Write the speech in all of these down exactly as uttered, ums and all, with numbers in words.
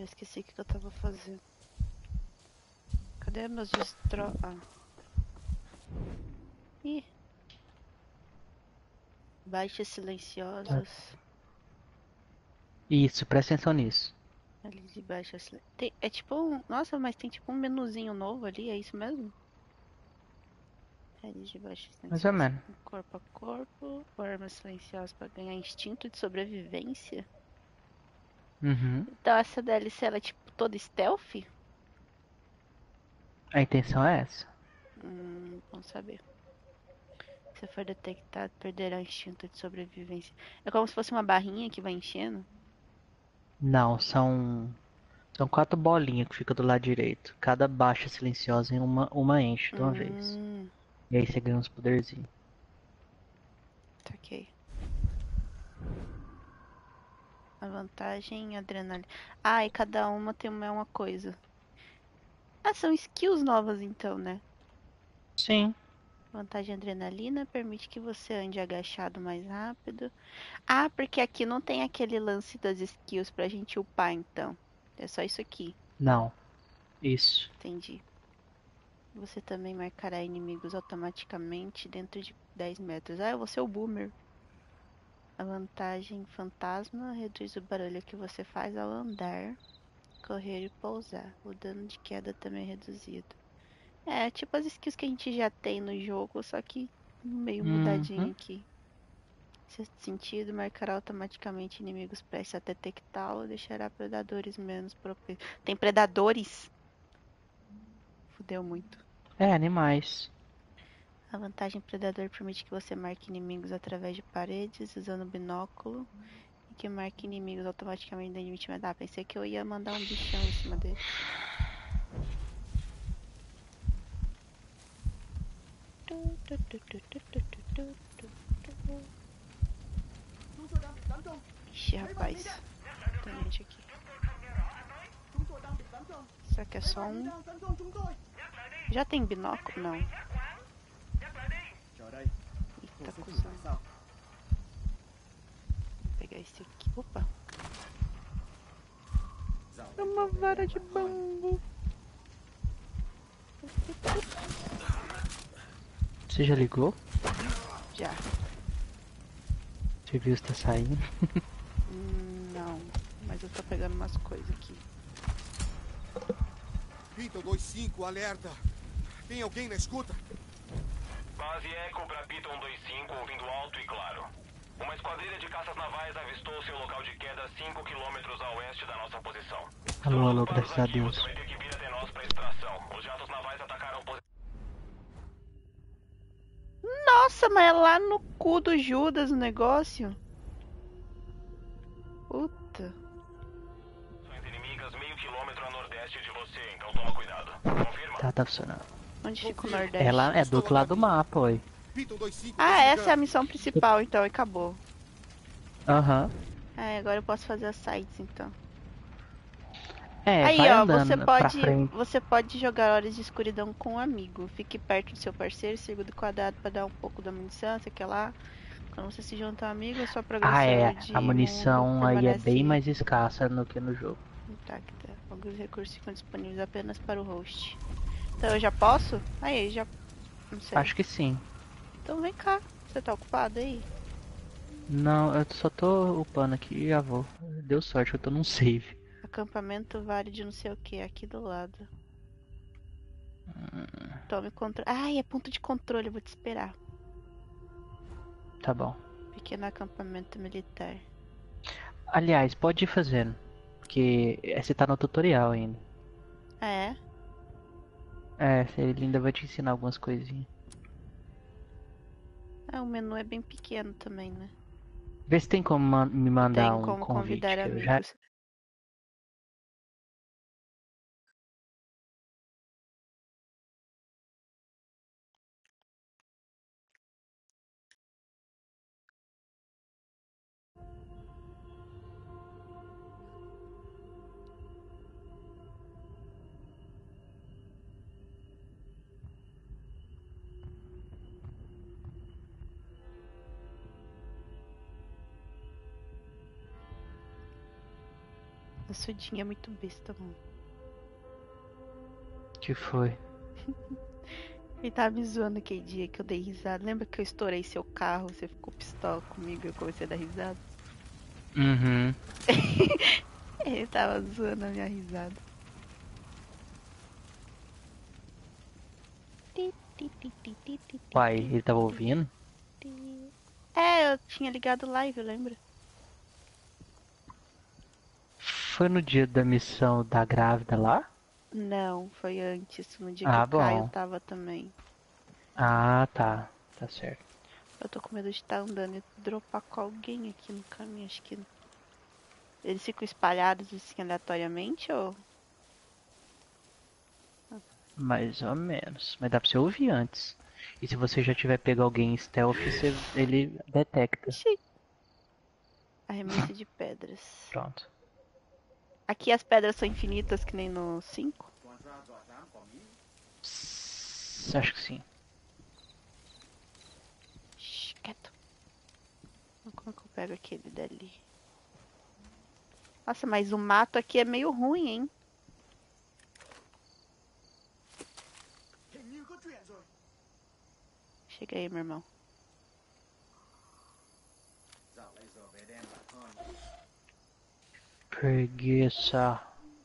esqueci o que eu tava fazendo. Cadê meus destro... Ah. Ih. Baixas silenciosas. Isso, presta atenção nisso. Ali de baixo. Tem, é tipo um. Nossa, mas tem tipo um menuzinho novo ali, é isso mesmo? Ali de baixo Mais ou silenciosa. menos. Corpo a corpo. Armas silenciosas pra ganhar instinto de sobrevivência. Uhum. Então essa D L C ela é tipo toda stealth? A intenção é essa. Hum, vamos saber. Se for detectado, perderá o instinto de sobrevivência. É como se fosse uma barrinha que vai enchendo? Não, são. São quatro bolinhas que fica do lado direito. Cada baixa silenciosa em uma, uma enche de uma vez. Hum, E aí você ganha uns poderzinhos. saquei. A vantagem, adrenalina. Ah, e cada uma tem uma, uma coisa. Ah, são skills novas então, né? Sim. Vantagem adrenalina permite que você ande agachado mais rápido. Ah, porque aqui não tem aquele lance das skills pra gente upar, então. É só isso aqui. Não. Isso. Entendi. Você também marcará inimigos automaticamente dentro de dez metros. Ah, eu vou ser o boomer. A vantagem fantasma reduz o barulho que você faz ao andar, correr e pousar. O dano de queda também é reduzido. É, tipo as skills que a gente já tem no jogo, só que meio mudadinho Uhum. aqui. Sexto sentido, marcará automaticamente inimigos prestes a detectá-lo e deixará predadores menos propensos. Tem predadores? Fudeu muito. É, animais. A vantagem predador permite que você marque inimigos através de paredes usando o binóculo e que marque inimigos automaticamente no limite. Ah, pensei que eu ia mandar um bichão em cima dele. Ixi, rapaz. Tem gente aqui. Será que é só um? Já tem binóculo? Não. Eita, cuzão. Vou pegar esse aqui. Opa. É uma vara de bambu. Você já ligou? Já. Você viu se tá saindo? Hum, não. Mas eu tô pegando umas coisas aqui. Python dois cinco, alerta. Tem alguém na escuta? Base Echo para Python dois cinco, ouvindo alto e claro. Uma esquadrilha de caças navais avistou seu local de queda cinco quilômetros a oeste da nossa posição. Alô, alô, Ocupados graças a aqui, você Deus. vai ter que vir até nós para extração. Os jatos navais atacaram posição. Nossa, mas é lá no cu do Judas o negócio. Puta. Inimigas meio quilômetro a nordeste de você, então toma cuidado. Confirma? Tá, tá funcionando. Onde fica o Confirma. Nordeste? Ela é do outro lado do mapa, oi. Python dois cinco, Ah, essa é a desligando. missão principal, então, e acabou. Aham. É, agora eu posso fazer as sites, então. É, Aí, vai ó, você andando pra pode, frente. você pode jogar Horas de Escuridão com um amigo. Fique perto do seu parceiro, segura o quadrado pra dar um pouco da munição, sei que lá. Quando você se junta a um amigo, a sua Ah, progressão é. A de mundo munição aí é bem permanece mais escassa do que no jogo. intacta. Alguns recursos ficam disponíveis apenas para o host. Então eu já posso? Aí, já. Não sei. Acho que sim. Então vem cá. Você tá ocupado aí? Não, eu só tô upando aqui e já vou. Deu sorte, eu tô num save. Acampamento vale de não sei o que, aqui do lado. Tome controle. Ai, é ponto de controle, eu vou te esperar. Tá bom. Pequeno acampamento militar. Aliás, pode ir fazendo. Porque você tá no tutorial ainda. Ah, é? É, ele ainda vai te ensinar algumas coisinhas. Ah, o menu é bem pequeno também, né? Vê se tem como man- me Eu mandar tenho um como convidar convite, que eu já. amigos. A Sudinha é muito besta, mano. Que foi? Ele tava me zoando aquele dia que eu dei risada. Lembra que eu estourei seu carro, você ficou pistola comigo e eu comecei a dar risada? Uhum. Ele tava zoando a minha risada. Pai, ele tava ouvindo? É, eu tinha ligado live, lembra? Foi no dia da missão da grávida lá? Não, foi antes, no dia que Ah, o Caio bom. tava também. Ah, tá. Tá certo. Eu tô com medo de estar andando e dropar com alguém aqui no caminho, acho que... Eles ficam espalhados assim aleatoriamente, ou... Mais ou menos. Mas dá pra você ouvir antes. E se você já tiver pego alguém em stealth, você, ele detecta. Xiii. Arremesso de pedras. Pronto. Aqui as pedras são infinitas, que nem no cinco? S- Acho que sim. Shhh, quieto. Como que eu pego aquele dali? Nossa, mas o mato aqui é meio ruim, hein? Chega aí, meu irmão. Preguiça.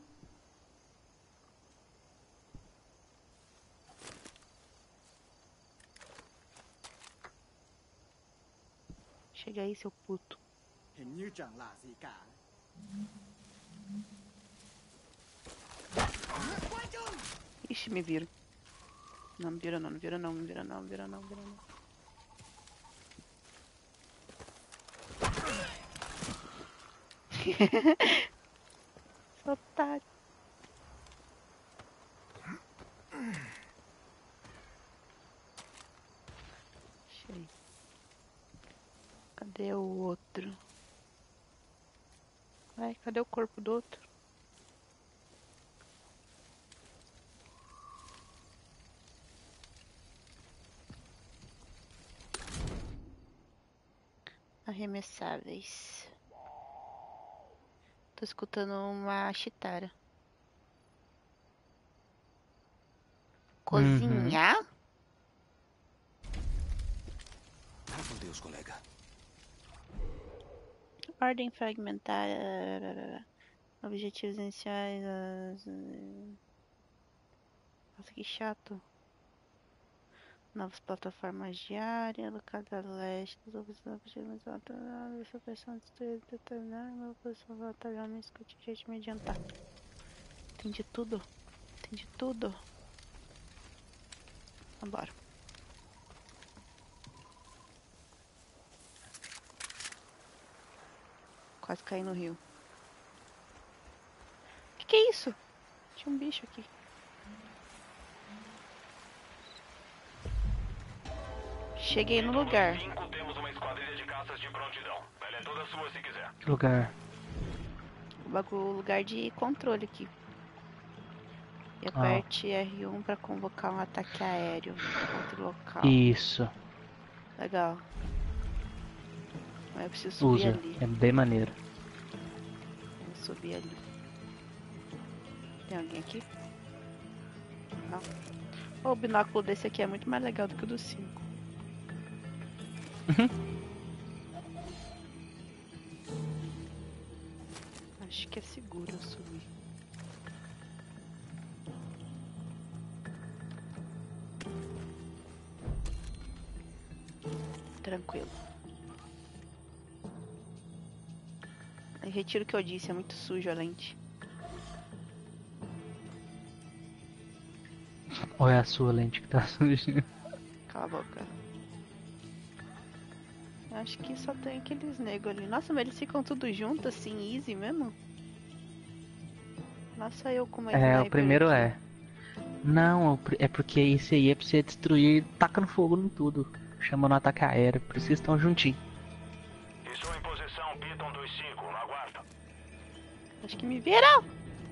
Chega aí, seu puto. Ixi, me viram. Não, me viram não, me viram não, me viram não, me viram não, me viram não. Otário. Achei. Cadê o outro? Ai, cadê o corpo do outro? Arremessáveis. Tô escutando uma chitara. Cozinhar? Ah, com Deus, colega. Ordem fragmentada. Objetivos iniciais. as- Nossa, que chato. Novas plataformas diárias. Locada leste. Os objetivos alterados. Supressão destruída. Determinar. Uma posição batalhão. Escute jeito de me adiantar. Entendi tudo. Entendi tudo. Vambora. Quase caí no rio. Que que é isso? Tinha um bicho aqui. Cheguei no lugar. cinco, temos uma esquadrilha de caças de prontidão. Ela é toda sua se quiser. Que lugar? O bagulho, lugar de controle aqui. E Ah. aperte R um pra convocar um ataque aéreo. Outro local. Isso. Legal. Mas eu preciso subir Usa. ali. É bem maneiro. Vou subir ali. Tem alguém aqui? Não. Oh, o binóculo desse aqui é muito mais legal do que o do cinco. Acho que é seguro eu subir. Tranquilo. Eu retiro o que eu disse, é muito sujo a lente. Ou é a sua lente que tá suja? Cala a boca. Eu acho que só tem aqueles negros ali. Nossa, mas eles ficam tudo junto assim, easy mesmo? Nossa, eu com uma É, sniper o primeiro aqui. é. Não, é porque esse aí é pra você destruir, tacando fogo em tudo. Chamando ataque aéreo, por isso eles estão juntinhos. Estou em posição, Piton dois cinco, no aguardo. Acho que me viram!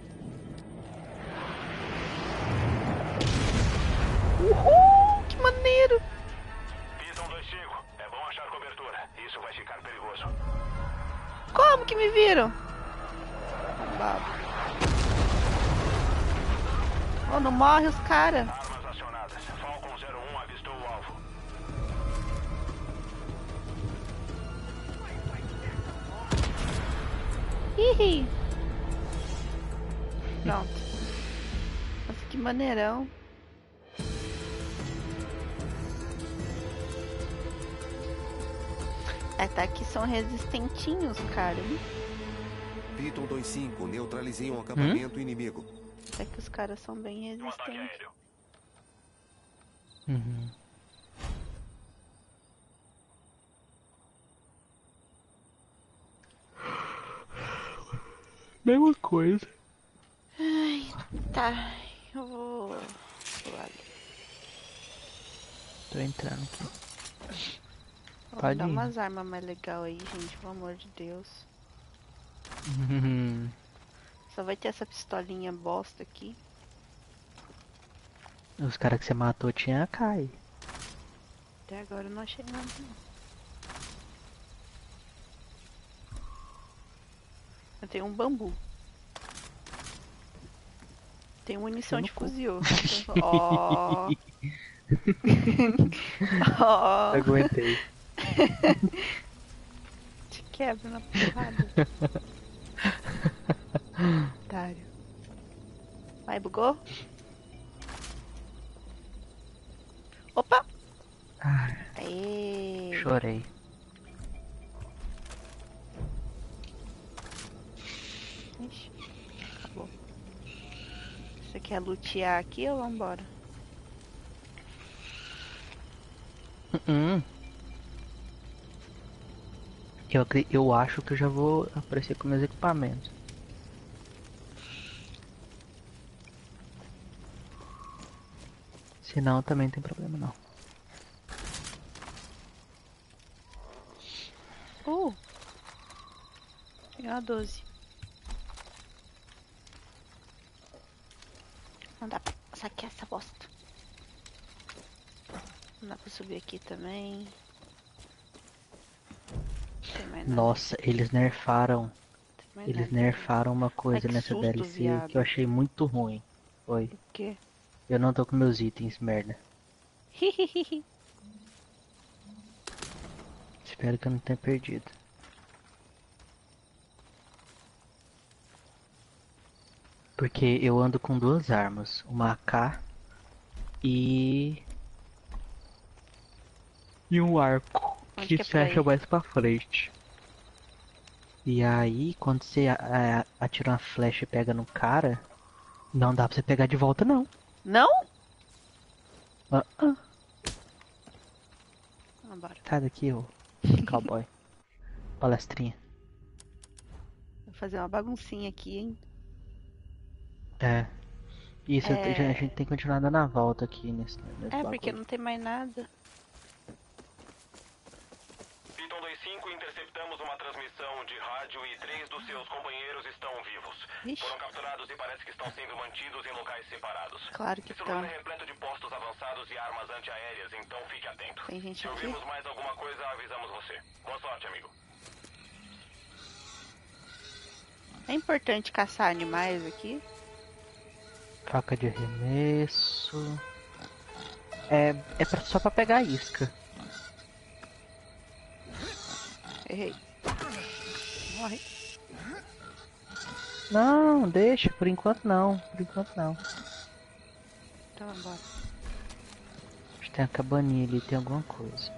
Uhul! Que maneiro! Piton dois cinco, é bom achar cobertura. Isso vai ficar perigoso. Como que me viram? arrombado. Oh, não morre os caras. Armas acionadas. Falcon zero um avistou o alvo. Ih! Pronto. Nossa, que maneirão. Até que são resistentinhos, cara. Piton dois cinco, neutralizei um acampamento inimigo. Até que os caras são bem Um ataque resistentes. aéreo. Uhum. Mesma coisa. Ai, tá. Eu vou pular ali. Tô entrando aqui. Vou Pode dar ir. umas armas mais legais aí, gente. Pelo amor de Deus. Uhum. Só vai ter essa pistolinha bosta aqui. Os caras que você matou tinha a Kai. Até agora eu não achei nada, não. Eu tenho um bambu. Tenho munição Enfia no de cu. fuzil. Ó. Ó. Aguentei. Te quebra na porrada. Otário. Vai, bugou? Opa! Ai, Aê! chorei. Ixi, acabou. Você quer lutear aqui ou vambora? Uhum. Eu, acre- eu acho que eu já vou aparecer com meus equipamentos. Se não, também não tem problema não. Uh! Tem uma doze. Não dá pra saquear essa bosta. Não dá pra subir aqui também. Não tem mais nada. Nossa, eles nerfaram. Não tem mais Eles nada. nerfaram uma coisa Ai, que nessa susto, D L C viado. que eu achei muito ruim. Foi. O quê? Eu não tô com meus itens, merda. Espero que eu não tenha perdido. Porque eu ando com duas armas, uma A K e e um arco Onde que que é se pra acha ir? mais pra frente. E aí, quando você a- a- atira uma flecha e pega no cara, não dá pra você pegar de volta não. Não? Ah, ah. Vambora. Sai daqui, ô cowboy. Palestrinha. Vou fazer uma baguncinha aqui, hein? É. Isso, É. a gente tem que continuar dando a volta aqui nesse, nesse É, bagulho. porque não tem mais nada. Piton dois cinco, interceptamos uma transmissão de rádio e três dos seus companheiros estão vivos. Ixi. Foram capturados e parece que estão sendo mantidos em locais separados. Claro que Esse lugar estão. é repleto de postos avançados e armas antiaéreas, então fique atento. Tem gente Se aqui? ouvirmos mais alguma coisa, avisamos você. Boa sorte, amigo. É importante caçar animais aqui. Faca de arremesso. É, é pra, só pra pegar a isca. Errei. Morre. Não, deixa, por enquanto não. Por enquanto não. Então vambora. Acho que tem a cabaninha ali, tem alguma coisa.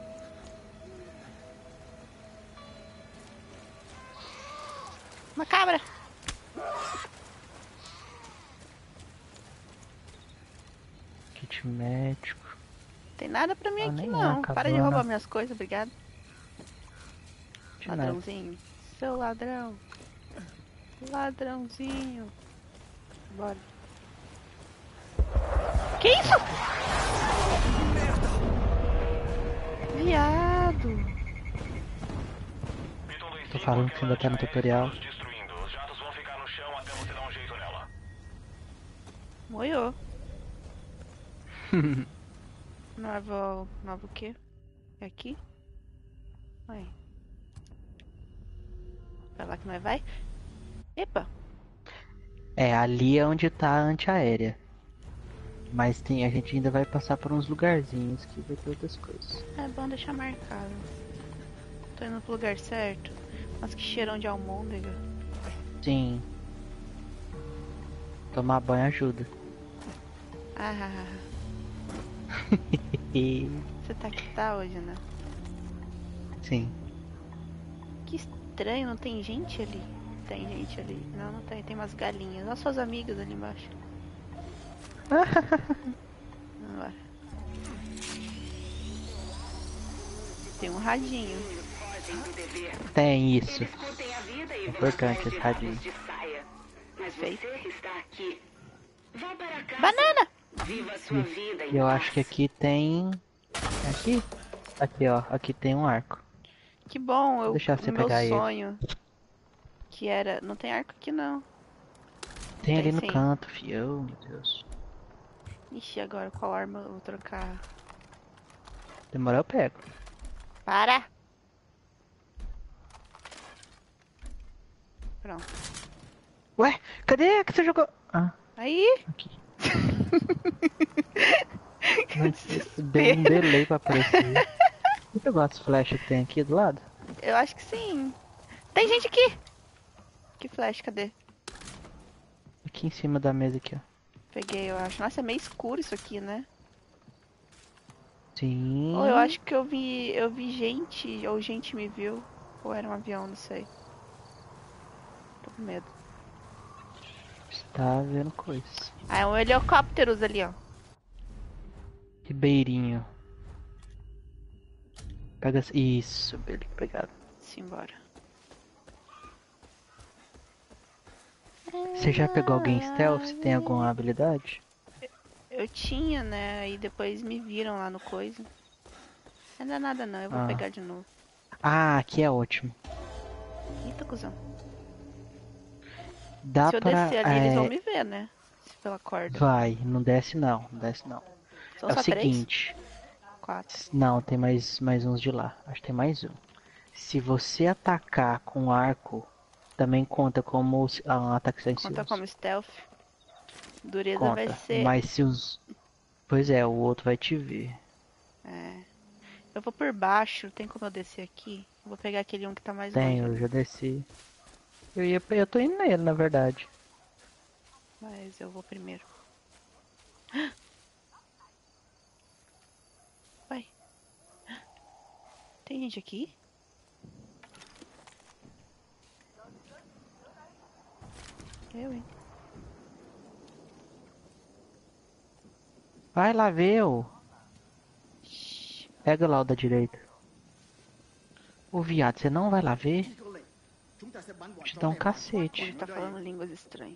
Uma cabra! Kit médico. Tem nada pra mim Ah, aqui nem é não. a Para de cabana. roubar minhas coisas, obrigado. De nada. Ladrãozinho. Seu ladrão. Ladrãozinho. Bora. Que isso? Viado. Piton dois Tô cinco, falando que você ainda tá no aquela tutorial. antiaérea está nos destruindo. Os jatos vão ficar no chão até você dar um jeito nela. Moiou. Nova... Nova o quê? É aqui? Aí. Vai lá que nós vai. Epa. É, ali é onde tá a antiaérea. Mas tem, a gente ainda vai passar por uns lugarzinhos que vai ter outras coisas. É bom deixar marcado. Tô indo pro lugar certo. Nossa, que cheirão de almôndega. Sim. Tomar banho ajuda. Ah, você tá que tá hoje, né? Sim. Que estranho, não tem gente ali? Tem gente ali. Não, não tem. Tem umas galinhas. Olha suas amigas ali embaixo. Agora. Tem um radinho. Tem isso. Importante esse radinho. Feito. Banana! E eu acho que aqui tem... Aqui? Aqui, ó. Aqui tem um arco. Que bom, eu, Vou deixar você o meu pegar ele. sonho. Que era... Não tem arco aqui não. Tem ali no sim. canto, fio. Meu Deus. Ixi, agora qual arma eu vou trocar? Demorar eu pego. Para! Pronto. Ué, cadê que você jogou? Ah, Aí! aqui. Deu um delay pra aparecer. Você pegou as flechas que tem aqui do lado? Eu acho que sim. Tem gente aqui! Que flash, cadê? Aqui em cima da mesa aqui, ó. Peguei, eu acho. Nossa, é meio escuro isso aqui, né? Sim. Ou eu acho que eu vi. Eu vi gente, ou gente me viu. Ou era um avião, não sei. Tô com medo. Está vendo coisas. Ah, é um helicóptero ali, ó. Ribeirinho. Pega isso, beleza, pegado. Simbora. Você já pegou alguém stealth? Você tem alguma habilidade? Eu tinha, né? E depois me viram lá no coisa. Não dá nada não, eu vou Ah. pegar de novo. Ah, aqui é ótimo. Eita, cuzão. Dá Se eu pra... descer ali, é... eles vão me ver, né? Se pela corda. Vai, não desce não, não desce não. São é só o seguinte. três? Quatro. Não, tem mais, mais uns de lá. Acho que tem mais um. Se você atacar com arco, também conta como ah, um ataque silencioso. Conta como stealth. Dureza Conta. vai ser... Mas se os... Pois é, o outro vai te ver. É. Eu vou por baixo, tem como eu descer aqui? Eu vou pegar aquele um que tá mais Tem, longe. eu já desci. Eu, ia, eu tô indo nele, na verdade. Mas eu vou primeiro. Vai. Tem gente aqui? Eu, hein? Vai lá ver, ô. Shhh. Pega lá o da direita. Ô viado, você não vai lá ver? Te dá um Ele cacete. tá falando línguas estranhas.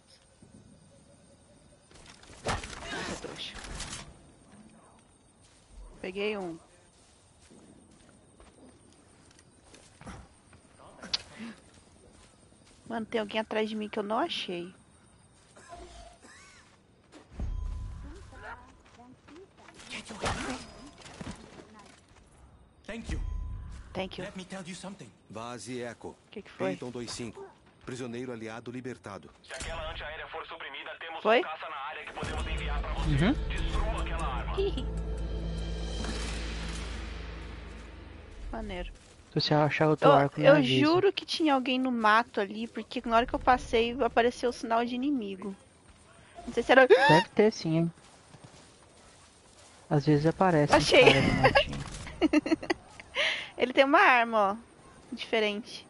Nossa, trouxa. Peguei um. Mano, tem alguém atrás de mim que eu não achei. Thank you. Thank you. Let me tell you something. Base Echo. O que que foi? Peyton dois cinco. Prisioneiro aliado libertado. Se aquela antiaérea for suprimida, temos Foi? um caça na área que podemos enviar pra você. Uhum. Destrua aquela arma. Maneiro. Se você achar outro Eu, arco, me eu avisa. juro que tinha alguém no mato ali, porque na hora que eu passei apareceu o sinal de inimigo. Não sei se era. Deve ter sim, hein. Às vezes aparece um Achei. cara no matinho. Ele tem uma arma, ó. Diferente.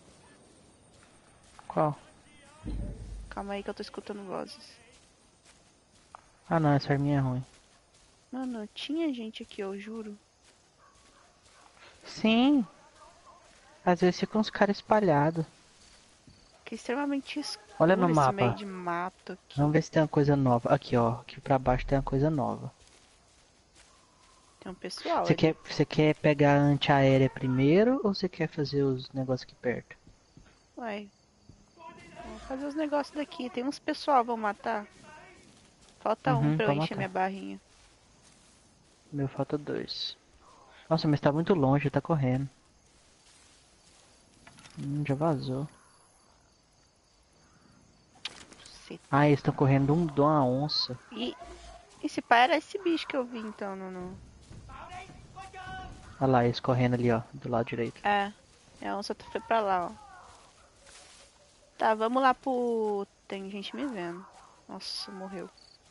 Qual? Calma aí que eu tô escutando vozes. Ah não, essa arminha é ruim. Mano, tinha gente aqui, eu juro. Sim. Às vezes ficam uns caras espalhados. Que é extremamente escuro Olha no esse mapa. meio de mato aqui. Vamos ver se tem uma coisa nova. Aqui, ó. Aqui pra baixo tem uma coisa nova. Tem um pessoal Você ali. quer, você quer pegar a antiaérea primeiro ou você quer fazer os negócios aqui perto? Uai. Vou fazer os negócios daqui. Tem uns pessoal, vão matar. Falta um Uhum, pra eu pode encher matar. minha barrinha. Meu falta dois. Nossa, mas tá muito longe, tá correndo. Hum, já vazou. caceta. Ah, eles estão correndo um, de uma onça. E esse pai era esse bicho que eu vi então no. no... Olha lá, eles correndo ali, ó, do lado direito. É, a onça foi pra lá, ó. Tá, vamos lá pro. Tem gente me vendo. Nossa, morreu.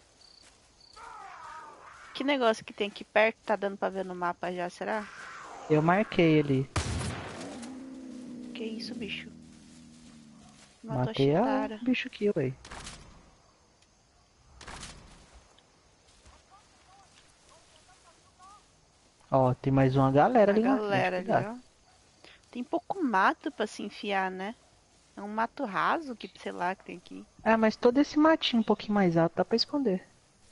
Que negócio que tem aqui perto? Tá dando pra ver no mapa já, será? Eu marquei ali. Que isso, bicho? Matou Matei a a Chitara. bicho aqui, ué. Ó, tem mais uma galera A ali na galera frente, ali, cuidado. ó. Tem pouco mato pra se enfiar, né? É um mato raso que, sei lá, que tem aqui. É, mas todo esse matinho um pouquinho mais alto dá pra esconder.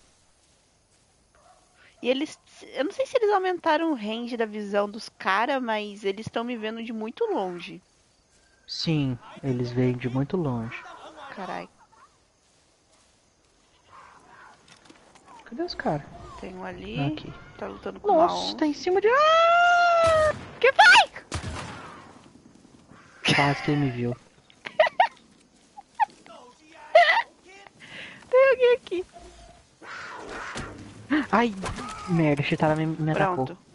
E eles. Eu não sei se eles aumentaram o range da visão dos caras, mas eles estão me vendo de muito longe. Sim, eles vêm de muito longe. Caralho. Cadê os caras? Tem um ali. Aqui. Tá lutando com uma Nossa, onça. tá em cima de... Ah! Que vai? Quase que ele me viu. Tem alguém aqui. Ai, merda, a Chitara me, me atacou. Pronto.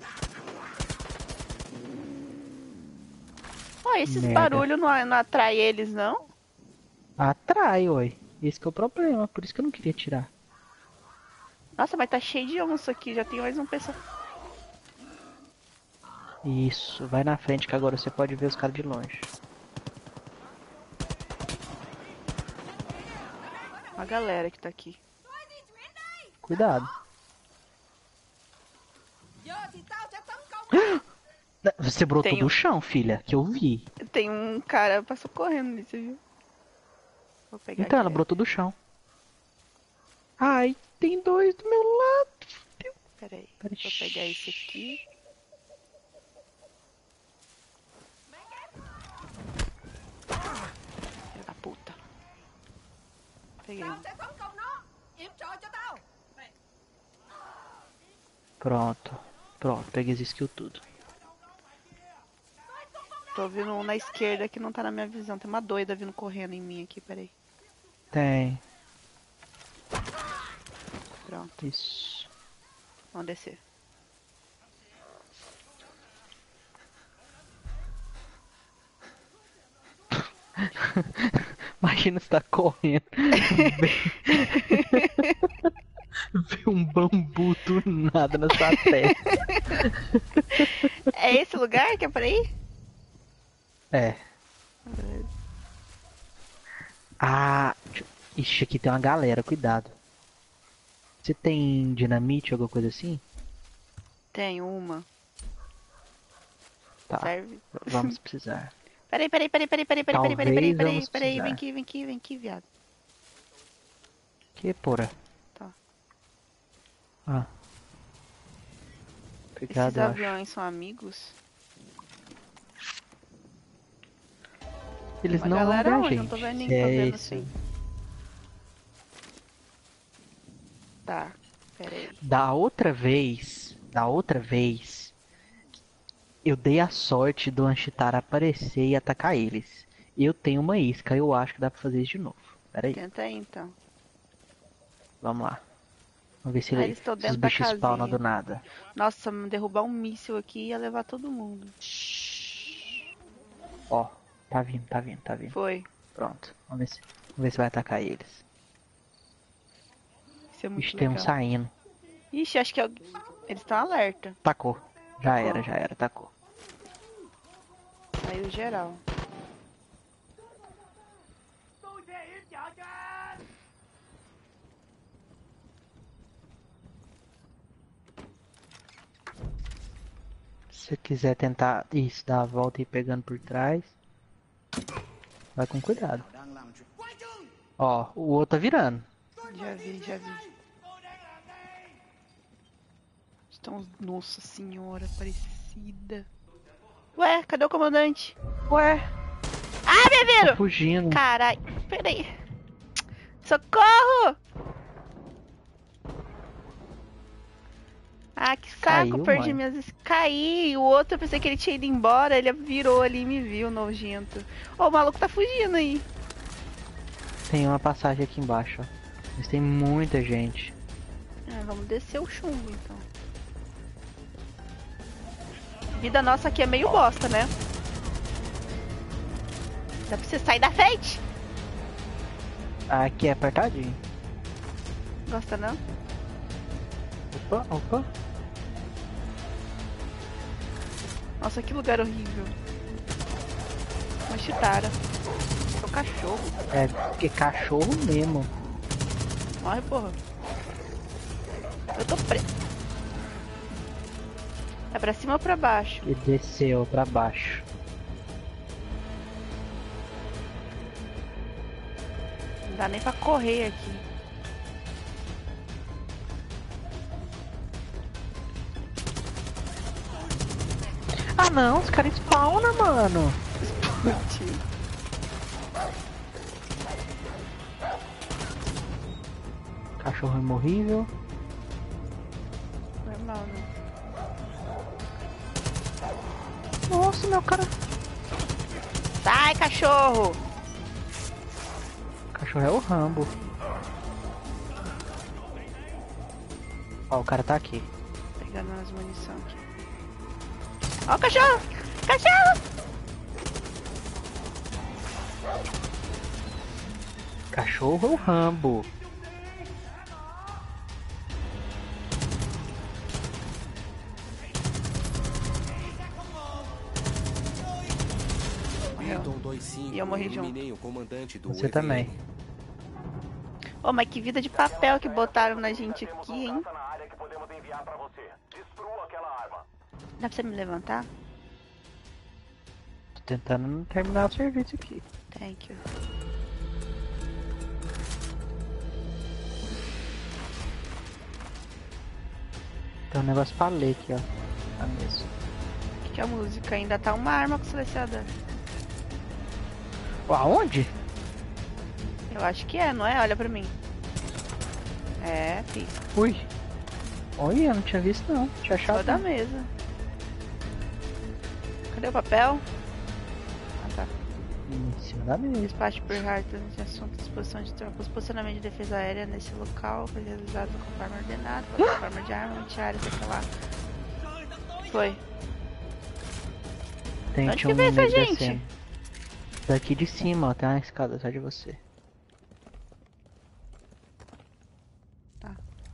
Ó, esses Merda. barulhos não, não atrai eles, não? Atrai, oi. Esse que é o problema, por isso que eu não queria tirar. Nossa, mas tá cheio de onça aqui. Já tem mais um pessoal. Isso, vai na frente que agora você pode ver os caras de longe. Uma galera que tá aqui. Cuidado. Você brotou Tem um- do chão, filha, que eu vi. Tem um cara passou correndo ali, você viu? Vou pegar Então, ela aqui. brotou do chão. Ai, tem dois do meu lado. Fudeu. Pera aí. Pera aí. Vou pegar esse aqui. Filha da puta. Peguei um. Pronto. Pronto, peguei as skills tudo. Tô vendo um na esquerda que não tá na minha visão. Tem uma doida vindo correndo em mim aqui, peraí. Tem. Pronto, Isso. vamos descer. Imagina você tá correndo. Vê um bambu do nada na sua testa. É esse lugar que é por aí? É. Ah, ixi, aqui tem uma galera, cuidado. Você tem dinamite, alguma coisa assim? Tem uma. Tá, Serve? vamos precisar. Peraí, peraí, peraí, peraí, peraí, peraí, peraí, peraí, peraí, Talvez peraí, vamos peraí, precisar. vem aqui, vem aqui, vem aqui, viado. Que porra? Tá. Ah. Obrigado, Esses eu acho. aviões são amigos? Eles Uma não vão galera ver a onde? gente. Não tô vendo Se ninguém, tô é vendo esse. sim. Tá, peraí. Da outra vez, da outra vez, eu dei a sorte do Anchitara aparecer e atacar eles. Eu tenho uma isca, eu acho que dá pra fazer isso de novo. Pera aí, Tenta aí então. vamos lá. Vamos ver se, Ah, ele, eles estão se os dentro da bichos spawnam casinha. do nada. Nossa, me derrubar um míssil aqui ia levar todo mundo. Ó, tá vindo, tá vindo, tá vindo. Foi. Pronto, vamos ver se, vamos ver se vai atacar eles. Isso é muito Ixi, tem um legal. saindo. Ixi, acho que alguém... eles estão alerta. Tacou. Já Tacou. era, já era, tacou. Saiu geral. Se você quiser tentar isso, dar a volta e ir pegando por trás, vai com cuidado. Ó, o outro tá virando. Já vi, já vi. Estão... Nossa senhora, parecida. Ué, cadê o comandante? Ué, Ah, me tá viram! fugindo. Caralho, peraí. Socorro! Ah, que saco, Caiu, perdi mãe. minhas... es- Caí, o outro eu pensei que ele tinha ido embora, ele virou ali e me viu, nojento. Ô, o maluco tá fugindo aí. Tem uma passagem aqui embaixo, ó. Mas tem muita gente. É, vamos descer o chumbo então. Vida nossa aqui é meio bosta, né? Dá pra você sair da frente? Aqui é apertadinho. Gosta não? Opa, opa. Nossa, que lugar horrível. Uma chitara. Sou cachorro. É, que cachorro mesmo. Morre, porra. Eu tô preso. É pra cima ou pra baixo? E desceu pra baixo. Não dá nem pra correr aqui. Ah não, os caras spawnam, mano. Cachorro imorrível. Normal, né? Nossa, meu cara. Sai, cachorro! Cachorro é o Rambo. Ó, o cara tá aqui. Pegando as munições aqui. Ó o cachorro! Cachorro! Cachorro é o Rambo. Piton dois cinco, E eu morri eliminei o comandante do Você E V M. também. Ô, mas que vida de papel que botaram na gente aqui, hein? Na área que podemos enviar pra você. Destrua aquela arma. Dá pra você me levantar? Tô tentando terminar o serviço aqui. Thank you. Tem um negócio pra ler aqui, ó. Na mesa. O que, que é a música? Ainda tá uma arma com silenciador. Ó, aonde? Eu acho que é, não é? Olha pra mim. É, fi. Ui. Olha, eu não tinha visto não. Tinha Só achado. da não. mesa. Cadê o papel? Ah, tá. Em cima da mesa. Despacho por Harton de assunto de disposição de tropas. Posicionamento de defesa aérea nesse local foi realizado conforme ordenado. Plataforma de arma, multiárea, sei lá. Foi. Tem Onde tinha que um veio essa nego gente? descendo. Daqui de cima, ó. Tem uma escada atrás de você. Tá.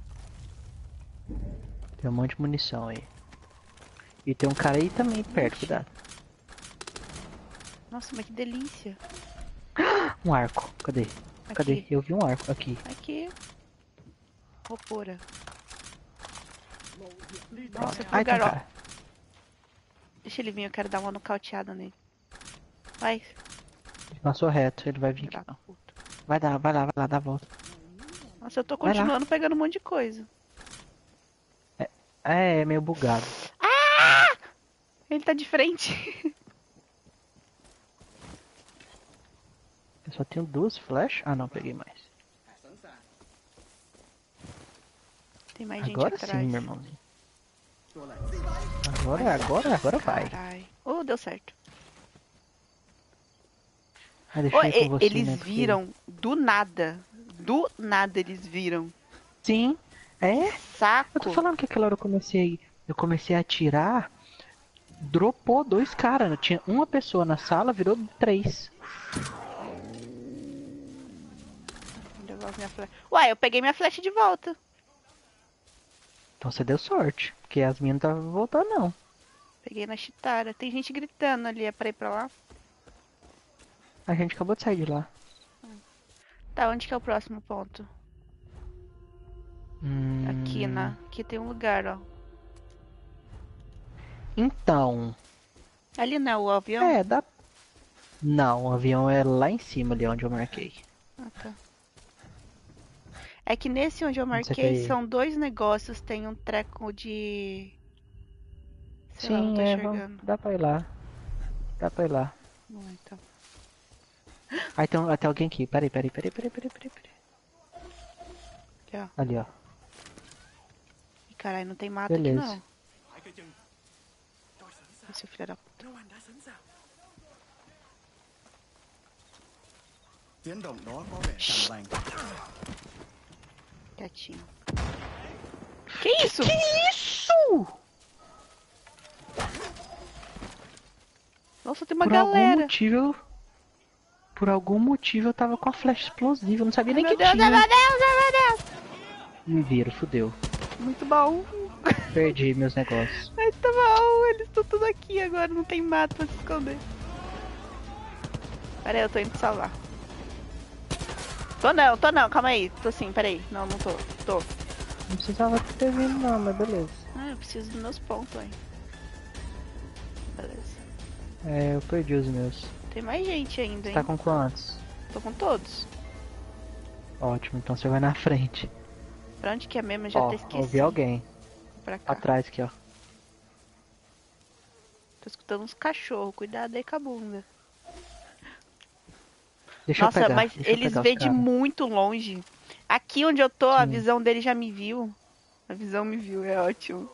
Tem um monte de munição aí. E tem um cara aí também perto, cuidado. Nossa, mas que delícia. Um arco. Cadê? Cadê? Aqui. Eu vi um arco aqui. Aqui. Roupora. Nossa, que Ai, tem um lugar, ó. cara. Deixa ele vir, eu quero dar uma nocauteada nele. Vai. Passou reto, ele vai vir filho aqui. da Não. puta. Vai dar, vai lá, vai lá, dá a volta. Nossa, eu tô Vai lá. continuando pegando um monte de coisa. É, é meio bugado. Ah! Ele tá de frente. Eu só tenho duas flechas. Ah, não, peguei mais. Tem mais gente Agora atrás. sim, meu irmãozinho. Agora, agora, agora vai. Carai. Oh, deu certo. Ah, deixa Oh, eu ir com e- você, eles né, porque- viram do nada. Do nada eles viram. Sim, é. Saco. Eu tô falando que aquela hora eu comecei, eu comecei a atirar, dropou dois caras. Tinha uma pessoa na sala, virou três. Devolve minha flecha. Uai, eu peguei minha flecha de volta. Então você deu sorte, porque as minhas não estavam voltando não. Peguei na chitara. Tem gente gritando ali. É pra ir pra lá? A gente acabou de sair de lá. Tá, onde que é o próximo ponto? Hum, Aqui, né? Aqui tem um lugar, ó. Então, Ali não é o avião? é, dá... Não, o avião é lá em cima, ali onde eu marquei. Ah, tá. É que nesse onde eu Onde você marquei quer ir? são dois negócios. Tem um treco de... Sei lá, não Sim, tô é, enxergando. vamos, dá pra ir lá. Dá pra ir lá. Vamos lá, então. Ah, então, até alguém aqui. Peraí, peraí, peraí, peraí, peraí, peraí. peraí. Aqui, ó. Ali, ó. Ih, caralho, não tem mato Beleza. aqui, não. Seu filho da puta. Tiếng động đó có vẻ chẳng lành. Quietinho. Que isso? Que isso? Nossa, tem uma Por galera. algum motivo... Por algum motivo eu tava com a flecha explosiva. Eu não sabia Ai, nem meu que Deus, tinha. ai, meu Deus, ai, meu Deus. Me viram, fudeu. Muito bom. Perdi meus negócios. Ai, tá bom. Eles estão tudo aqui agora. Não tem mato pra se esconder. Pera aí, eu tô indo te salvar. Tô não, tô não. Calma aí. Tô sim, pera aí. Não, não tô. Tô. Não precisava ter vindo não, mas beleza. Ah, eu preciso dos meus pontos, aí. Beleza. É, eu perdi os meus. Tem mais gente ainda, Você hein? tá com quantos? Tô com todos. Ótimo, então você vai na frente. Pra onde que é mesmo? Eu já Ó, até esqueci. ouvi alguém. Pra cá. Atrás aqui, ó. Tô escutando uns cachorros. Cuidado aí com a bunda. Deixa Nossa, eu pegar. mas deixa eu eles pegar os vêem de caras. muito longe. Aqui onde eu tô, a Sim. visão dele já me viu. A visão me viu, é ótimo.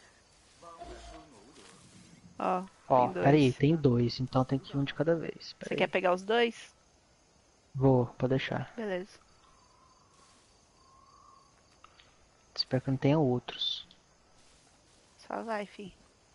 Ó, Ó, tem dois. peraí, tem dois, então tem que ir um de cada vez. Você Peraí. quer pegar os dois? Vou, pode deixar. Beleza. Espero que não tenha outros. Só vai, fi.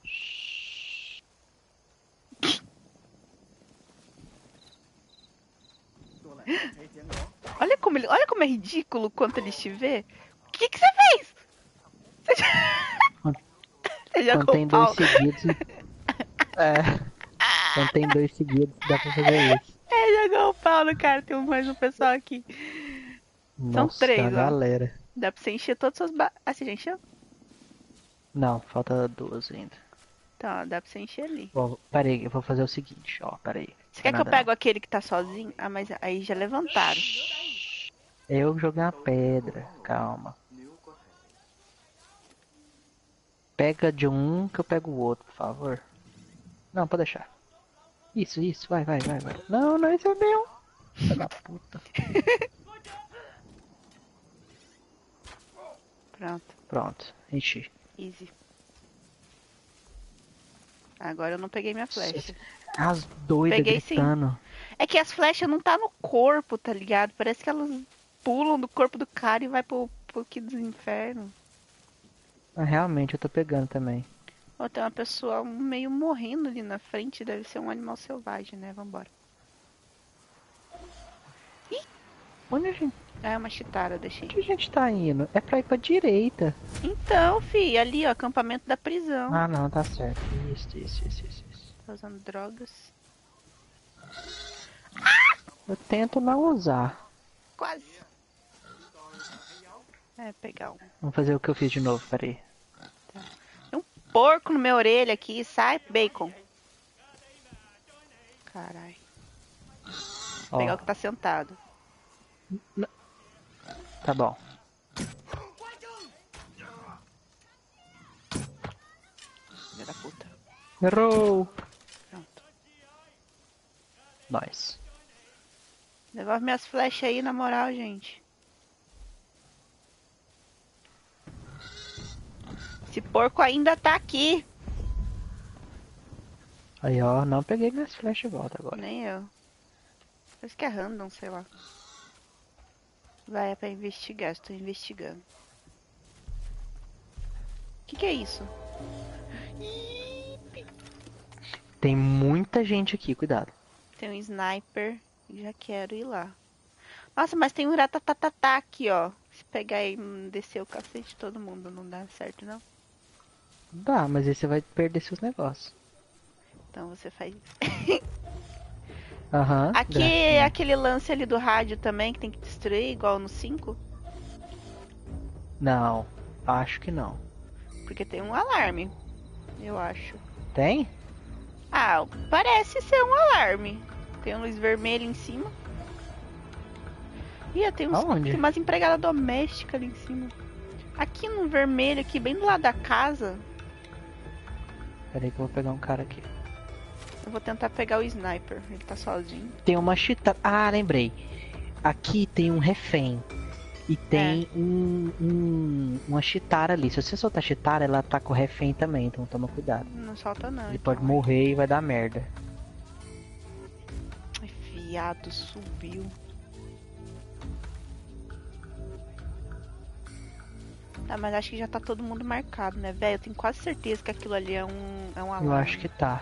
Olha como, ele, olha como é ridículo quanto ele te vê. O que que você fez? Você já, você já Quando tem com o pau. dois seguidos. É. Quando tem dois seguidos, dá pra fazer isso. É, jogou o pau no cara. Tem mais um pessoal aqui. São Nossa, três, tem uma ó. galera. Dá pra você encher todas as suas ba... Ah, você já encheu? Não, falta duas ainda. Tá, dá pra você encher ali. Bom, peraí, eu vou fazer o seguinte, ó, peraí. Você quer que eu Nada pego aquele que tá sozinho? Ah, mas aí já levantaram. não. Eu joguei uma pedra, calma. Pega de um que eu pego o outro, por favor. Não, pode deixar. Isso, isso, vai, vai, vai, vai. Não, não, esse é meu. Filha da puta. Pronto, Pronto, enchi. easy. Agora eu não peguei minha flecha. As doidas Peguei sim. gritando. É que as flechas não tá no corpo, tá ligado? Parece que elas pulam do corpo do cara e vai pro, pro que dos infernos. Ah, realmente, eu tô pegando também. Ó, tem uma pessoa meio morrendo ali na frente. Deve ser um animal selvagem, né? Vambora. Onde a gente, Ah, é uma chitara, deixei. onde a gente tá indo? É pra ir pra direita. Então, fi, ali, ó, acampamento da prisão. Ah, não, tá certo. Isso, isso, isso, isso, isso. Tá usando drogas. Eu tento não usar. Quase. É, pegar um. Vamos fazer o que eu fiz de novo, peraí. Tem um porco no minha orelha aqui. Sai, bacon. Caralho. Ó, Pegar o que tá sentado. tá bom. Filha da puta. Errou! Pronto. Nós. Devolve minhas flechas aí, na moral, gente. Esse porco ainda tá aqui. Aí, ó, não peguei minhas flechas de volta agora. Nem eu. Parece que é random, sei lá. Vai, é pra investigar. Estou investigando. O que que é isso? Tem muita gente aqui, cuidado. Tem um sniper. Já quero ir lá. Nossa, mas tem um ratatatá aqui, ó. Se pegar e descer o cacete de todo mundo, não dá certo, não? Dá, mas aí você vai perder seus negócios. Então você faz. Aham. Aqui gracinha. é aquele lance ali do rádio também, que tem que destruir, igual no cinco. Não, acho que não. Porque tem um alarme. Eu acho. Tem? Ah, parece ser um alarme. Tem uma luz vermelha em cima. Ih, tem, uns, Aonde? tem umas empregadas domésticas ali em cima. Aqui no vermelho, aqui bem do lado da casa. Pera aí que eu vou pegar um cara aqui. Eu vou tentar pegar o sniper. Ele tá sozinho. Tem uma chita... Ah, lembrei. Aqui tem um refém. E tem É. um, um- uma chitara ali. Se você soltar a chitara, ela tá com o refém também. Então toma cuidado. Não solta não. Ele então. pode morrer e vai dar merda. Ai, viado, subiu. Tá, mas acho que já tá todo mundo marcado, né, velho? Eu tenho quase certeza que aquilo ali é um, é um Eu alarme. acho que tá.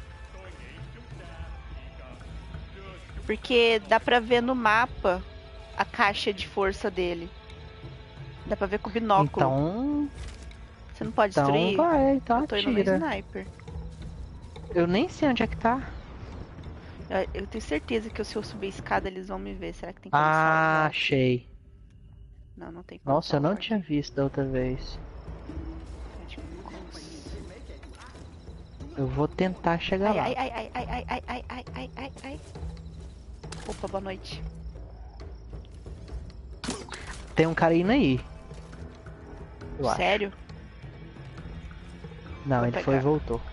Porque dá pra ver no mapa a caixa de força dele. Dá pra ver com o binóculo. Então. Você não pode Então destruir? vai, então Eu tô indo no atira. sniper. Eu nem sei onde é que tá. Eu, eu tenho certeza que se eu subir a escada eles vão me ver. Será que tem como Ah, salvar aqui? achei. Não, não tem como Nossa, eu não salvar tinha aqui. visto da outra vez. Eu vou tentar chegar Ai, lá. ai, ai, ai, ai, ai, ai, ai, ai, ai, ai, ai. Opa, boa noite. Tem um cara indo aí. Eu acho. Sério? Não, Vou ele pegar. foi e voltou.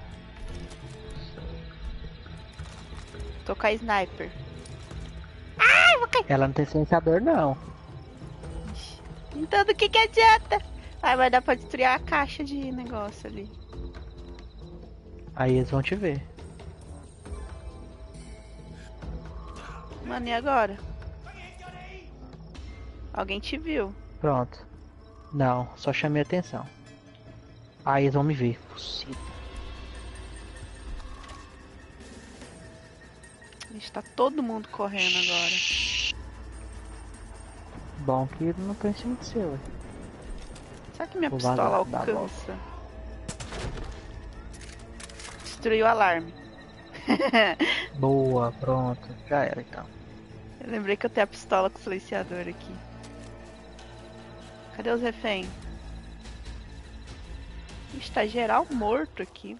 Tô com a sniper. Ela não tem silenciador, não. Então do que que adianta? Ai, vai dar pra destruir a caixa de negócio ali. Aí eles vão te ver. Mano, e agora? Alguém te viu? Pronto. Não, só chamei atenção. Aí eles vão me ver. Possível. Ixi, tá todo mundo correndo agora. Bom que eu não tô em cima de seu. ué. Será que minha Vou pistola vazar, dá a alcança? Destruiu o alarme. Boa, pronto. Já era então. Eu lembrei que eu tenho a pistola com silenciador aqui. Cadê os reféns? Ixi, tá geral morto aqui.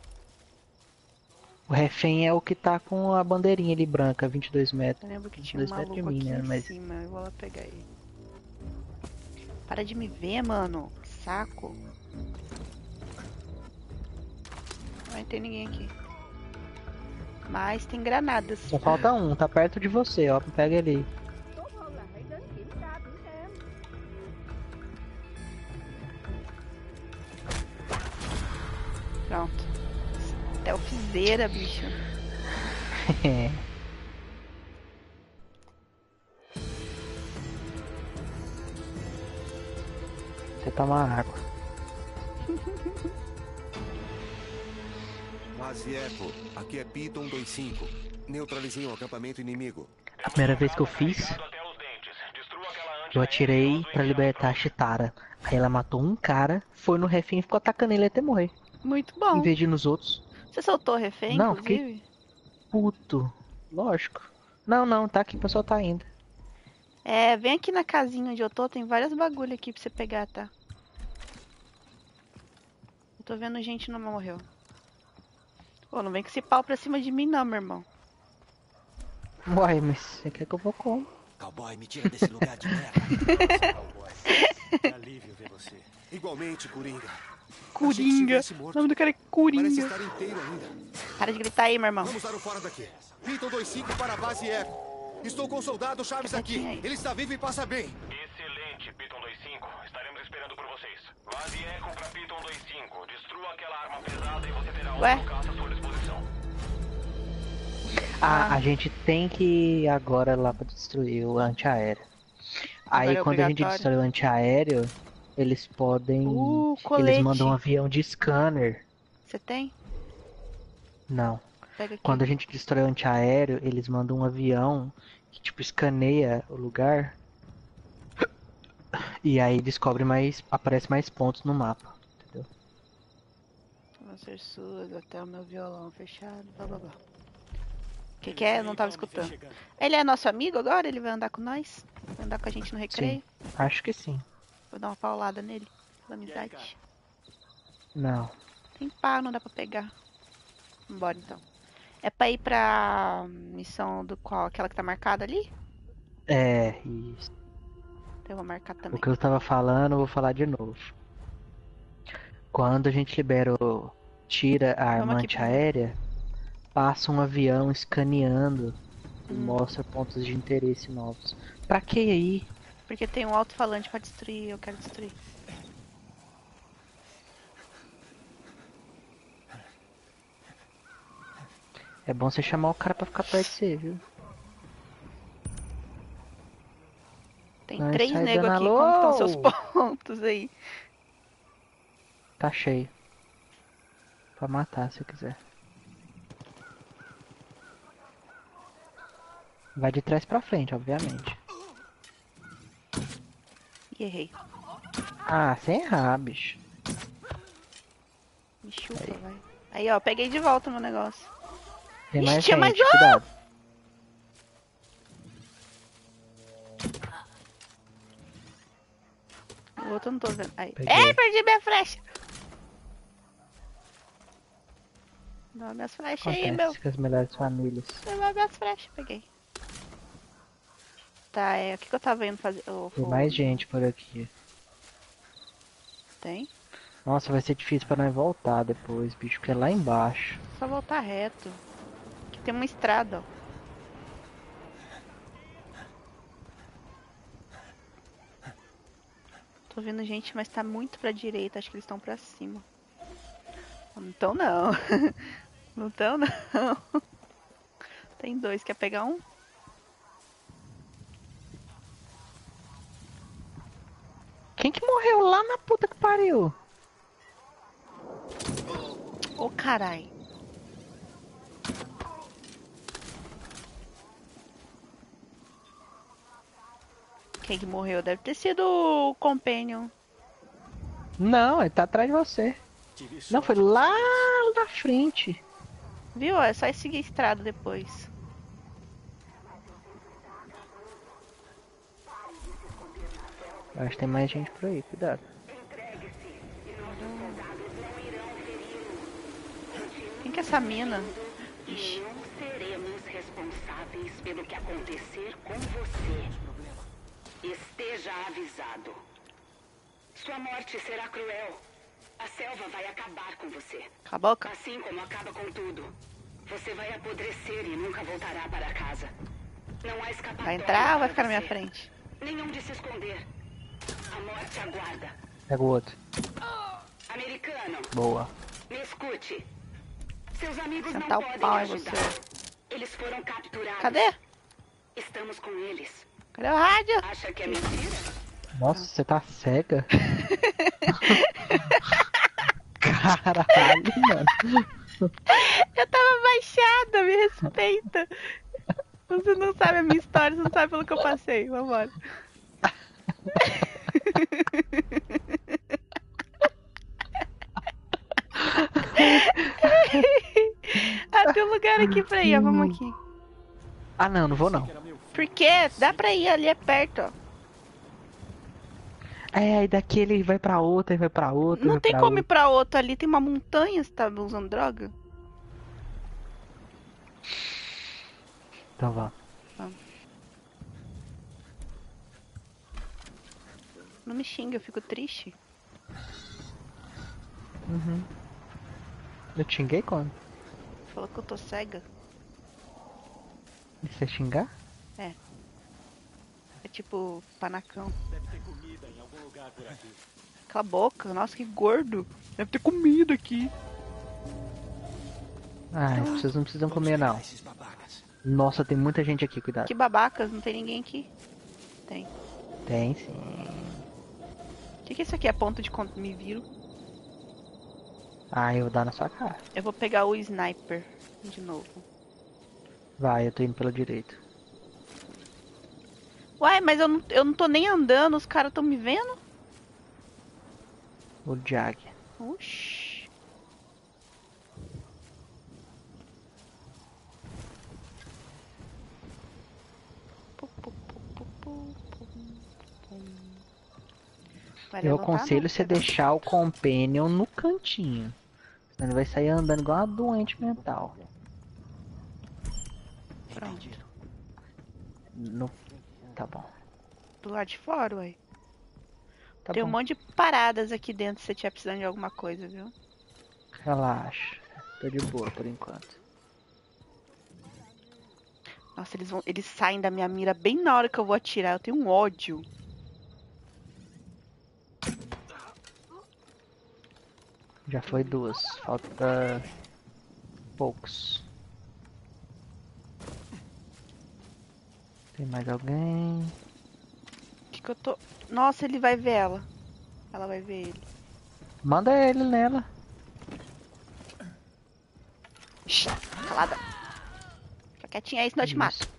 O refém é o que tá com a bandeirinha ali branca, vinte e dois metros. Eu lembro que tinha um vinte e dois metros de maluco mim, aqui né? em Mas cima. Eu vou lá pegar ele. Para de me ver, mano. Que saco. Não tem ninguém aqui. Mas tem granadas. só falta um, tá perto de você, ó. Pega ele aí. Tốt hơn là hãy đến kiểm tra thử xem. Pronto. Stealthzeira, bicho. Vou tomar água. Mazieco, aqui é Piton vinte e cinco. Neutralizei um acampamento inimigo. A primeira vez que eu fiz, eu atirei pra libertar a Chitara. Aí ela matou um cara, foi no refém e ficou atacando ele até morrer. Muito Em bom. vez de ir nos outros. Você soltou o refém, Não, inclusive? Puto. Lógico. Não, não, tá aqui pra soltar ainda. É, vem aqui na casinha onde eu tô. Tem várias bagulho aqui pra você pegar, tá? Eu tô vendo gente que não morreu. Pô, não vem com esse pau pra cima de mim não, meu irmão. Uai, mas você quer que eu vou como? Cowboy, me tira desse lugar de merda. Cowboy. Que alívio ver você. Igualmente, Coringa. Coringa. O nome do cara é Parece Coringa. estar inteiro ainda. Para de gritar aí, meu irmão. Vamos dar o fora daqui. Piton vinte e cinco para a base Eco. Estou com o soldado Chaves aqui. Quietinho aí. Ele está vivo e passa bem. Excelente, Piton vinte e cinco. Estaremos esperando por vocês. Vase Eco para Piton vinte e cinco. Destrua aquela arma pesada e você terá Ué? outro caça à sua disposição. Ah, Ah. a gente tem que ir agora lá pra destruir o antiaéreo. Aí Agora é quando a gente obrigatório? destrói o antiaéreo, eles podem. Uh, Eles colete. mandam um avião de scanner. Você tem? Não. Pega aqui. Quando a gente destrói o antiaéreo, eles mandam um avião que tipo escaneia o lugar. E aí descobre mais. Aparece mais pontos no mapa. Entendeu? Vão ser suas até o meu violão fechado. Blá blá blá. O que, que é? Eu não tava escutando. Ele é nosso amigo agora? Ele vai andar com nós? Vai andar com a gente no recreio? Acho que sim. Vou dar uma paulada nele. Pela amizade. Não. Tem pá, não dá pra pegar. Vambora então. É pra ir pra missão do qual? Aquela que tá marcada ali? É, isso. Então eu vou marcar O também. que eu tava falando, eu vou falar de novo. Quando a gente libera o. Tira a arma aqui antiaérea, passa um avião escaneando e Hum. mostra pontos de interesse novos. Pra que aí? Porque tem um alto-falante pra destruir, eu quero destruir. É bom você chamar o cara pra ficar perto de você, viu? Tem Nós três sai negros dando aqui. Como estão alô. seus pontos aí? Tá cheio. Pra matar se eu quiser. Vai de trás pra frente, obviamente. Ih, errei. Ah, sem errar, bicho. Me chupa, vai. Aí, ó, peguei de volta o meu negócio. Tem Ixi, mais tinha mais gente, um! cuidado. O outro eu não tô vendo. Aí. Peguei. Ei, perdi minha flecha! Dá minhas flechas aí, meu. Acontece com as melhores famílias. Dá minhas flechas. Peguei. Tá, é. O que, que eu tava indo fazer? Oh, Tem mais gente por aqui. Tem? Nossa, vai ser difícil pra nós voltar depois, bicho, porque é lá embaixo. Só voltar reto. Aqui tem uma estrada, ó. Tô vendo gente, mas tá muito pra direita. Acho que eles estão pra cima. Não tão não. Não tão não. Tem dois. Quer pegar um? Quem que morreu lá na puta que pariu? Ô, carai. Quem que morreu? Deve ter sido o Companion. Não, ele tá atrás de você. Tive Não, foi sorte. lá na frente. Viu? É só seguir a estrada depois. Acho que tem mais gente por aí, cuidado. Quem que é essa mina? Ixi. Não seremos responsáveis pelo que acontecer com você. Esteja avisado. Sua morte será cruel. A selva vai acabar com você. Cala a boca. Assim como acaba com tudo. Você vai apodrecer e nunca voltará para casa. Não há escapatória. Vai entrar ou vai para ficar na minha você. frente? Nenhum de se esconder. A morte aguarda. Pega o outro. Americano, Boa. me escute. Seus amigos Sentar não o podem pau me em ajudar. você. Eles foram capturados. Cadê? Estamos com eles. Cadê o rádio? Acha que é mentira? Nossa, você tá cega? Caralho, mano. Eu tava baixada, me respeita. Você não sabe a minha história, você não sabe pelo que eu passei. Vambora. Ah, tem um lugar aqui pra ir, ó, vamos aqui. Ah, não, não vou não. Por quê? Dá pra ir, ali é perto, ó. É, aí daqui ele vai pra outra, ele vai pra outra. Não vai tem pra como ir outra. pra outro ali, tem uma montanha, você tá usando droga? Então vá. Não me xinga, eu fico triste. Uhum. Eu te xinguei quando? Falou que eu tô cega. E você xingar? É. É tipo panacão. Deve ter comida em algum lugar por aqui. Cala a boca, nossa, que gordo. Deve ter comida aqui. Ah, vocês não precisam comer não. Esses babacas. Nossa, tem muita gente aqui, cuidado. Que babacas, não tem ninguém aqui. Tem. Tem sim. O que, que é isso aqui? É ponto de quando me viro. Ah, eu vou dar na sua cara. Eu vou pegar o sniper de novo. Vai, eu tô indo pela direita. Uai, mas eu não, eu não tô nem andando, os caras tão me vendo? O Jag. Oxi. Vai Eu levantar, aconselho não, você pega. deixar o Companion no cantinho. Senão ele vai sair andando igual uma doente mental. Pronto. No... Tá bom. Do lado de fora, uai. Tá Tem bom. um monte de paradas aqui dentro se você estiver precisando de alguma coisa, viu? Relaxa. Tô de boa por enquanto. Nossa, eles vão, eles saem da minha mira bem na hora que eu vou atirar. Eu tenho um ódio. Já foi duas. Falta poucos. Tem mais alguém? O que, que eu tô... Nossa, ele vai ver ela. Ela vai ver ele. Manda ele nela. Shhh, calada. Fica quietinha aí, senão eu te mato.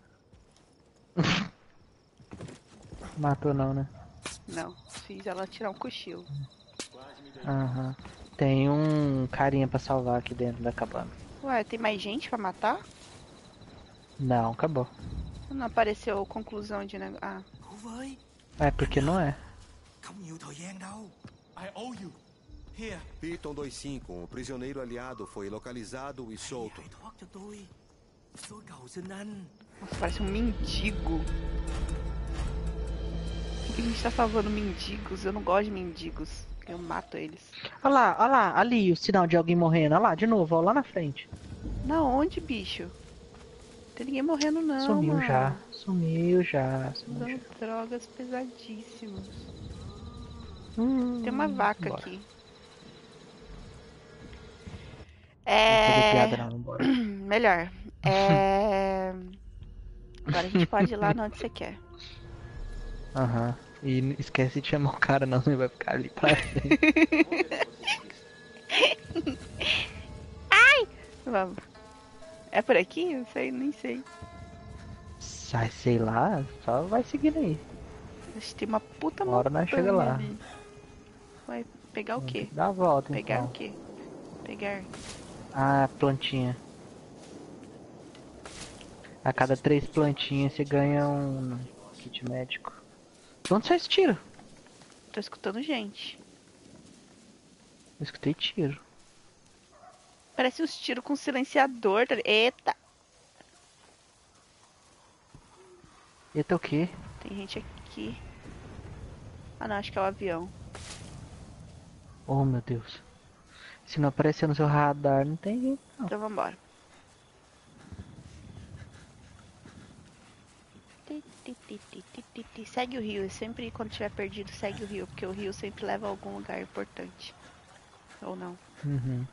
Matou não, né? Não, fiz ela tirar um cochilo. Aham. Tem um carinha pra salvar aqui dentro da cabana. Ué, tem mais gente pra matar? Não, acabou. Não apareceu conclusão de negócio. Ah. Cứu với. É porque não é. Không nhiều thời gian đâu. I owe you. Here. Piton dois cinco, um prisioneiro aliado foi localizado e solto. Hãy thoát cho tôi. Tôi cầu xin anh. Nossa, parece um mendigo. Por que a gente tá salvando mendigos? Eu não gosto de mendigos. Eu mato eles. Olha lá, olha lá, ali o sinal de alguém morrendo. Olha lá, de novo, ó, lá na frente. Na onde, bicho? Não tem ninguém morrendo não, Sumiu mano. já, sumiu já. Sumiu Usando já. drogas pesadíssimas. Hum, Tem uma vaca bora. aqui. Não vou fazer É... piada não, bora. Melhor. É... Agora a gente pode ir lá onde você quer. Aham. E esquece de chamar o cara não, ele vai ficar ali pra frente. Ai! Vamos. É por aqui? Eu sei, nem sei. Sai, sei lá, só vai seguindo aí. Acho que tem uma puta Uma hora nós montanha chega lá. ali. Vai pegar o quê? Dá a volta Pegar então. o quê? Pegar. Ah, plantinha. A cada três plantinhas você ganha um kit médico. De onde sai esse tiro? Tô escutando gente. Eu escutei tiro. Parece uns tiros com silenciador. Tá... Eita! Eita o quê? Tem gente aqui. Ah não, acho que é o avião. Oh meu Deus. Se não aparecer no seu radar, não tem jeito não. Então vambora. Ti, ti, ti, ti, ti, ti, ti. Segue o rio. Sempre quando tiver perdido, segue o rio. Porque o rio sempre leva a algum lugar importante. Ou não. Uhum.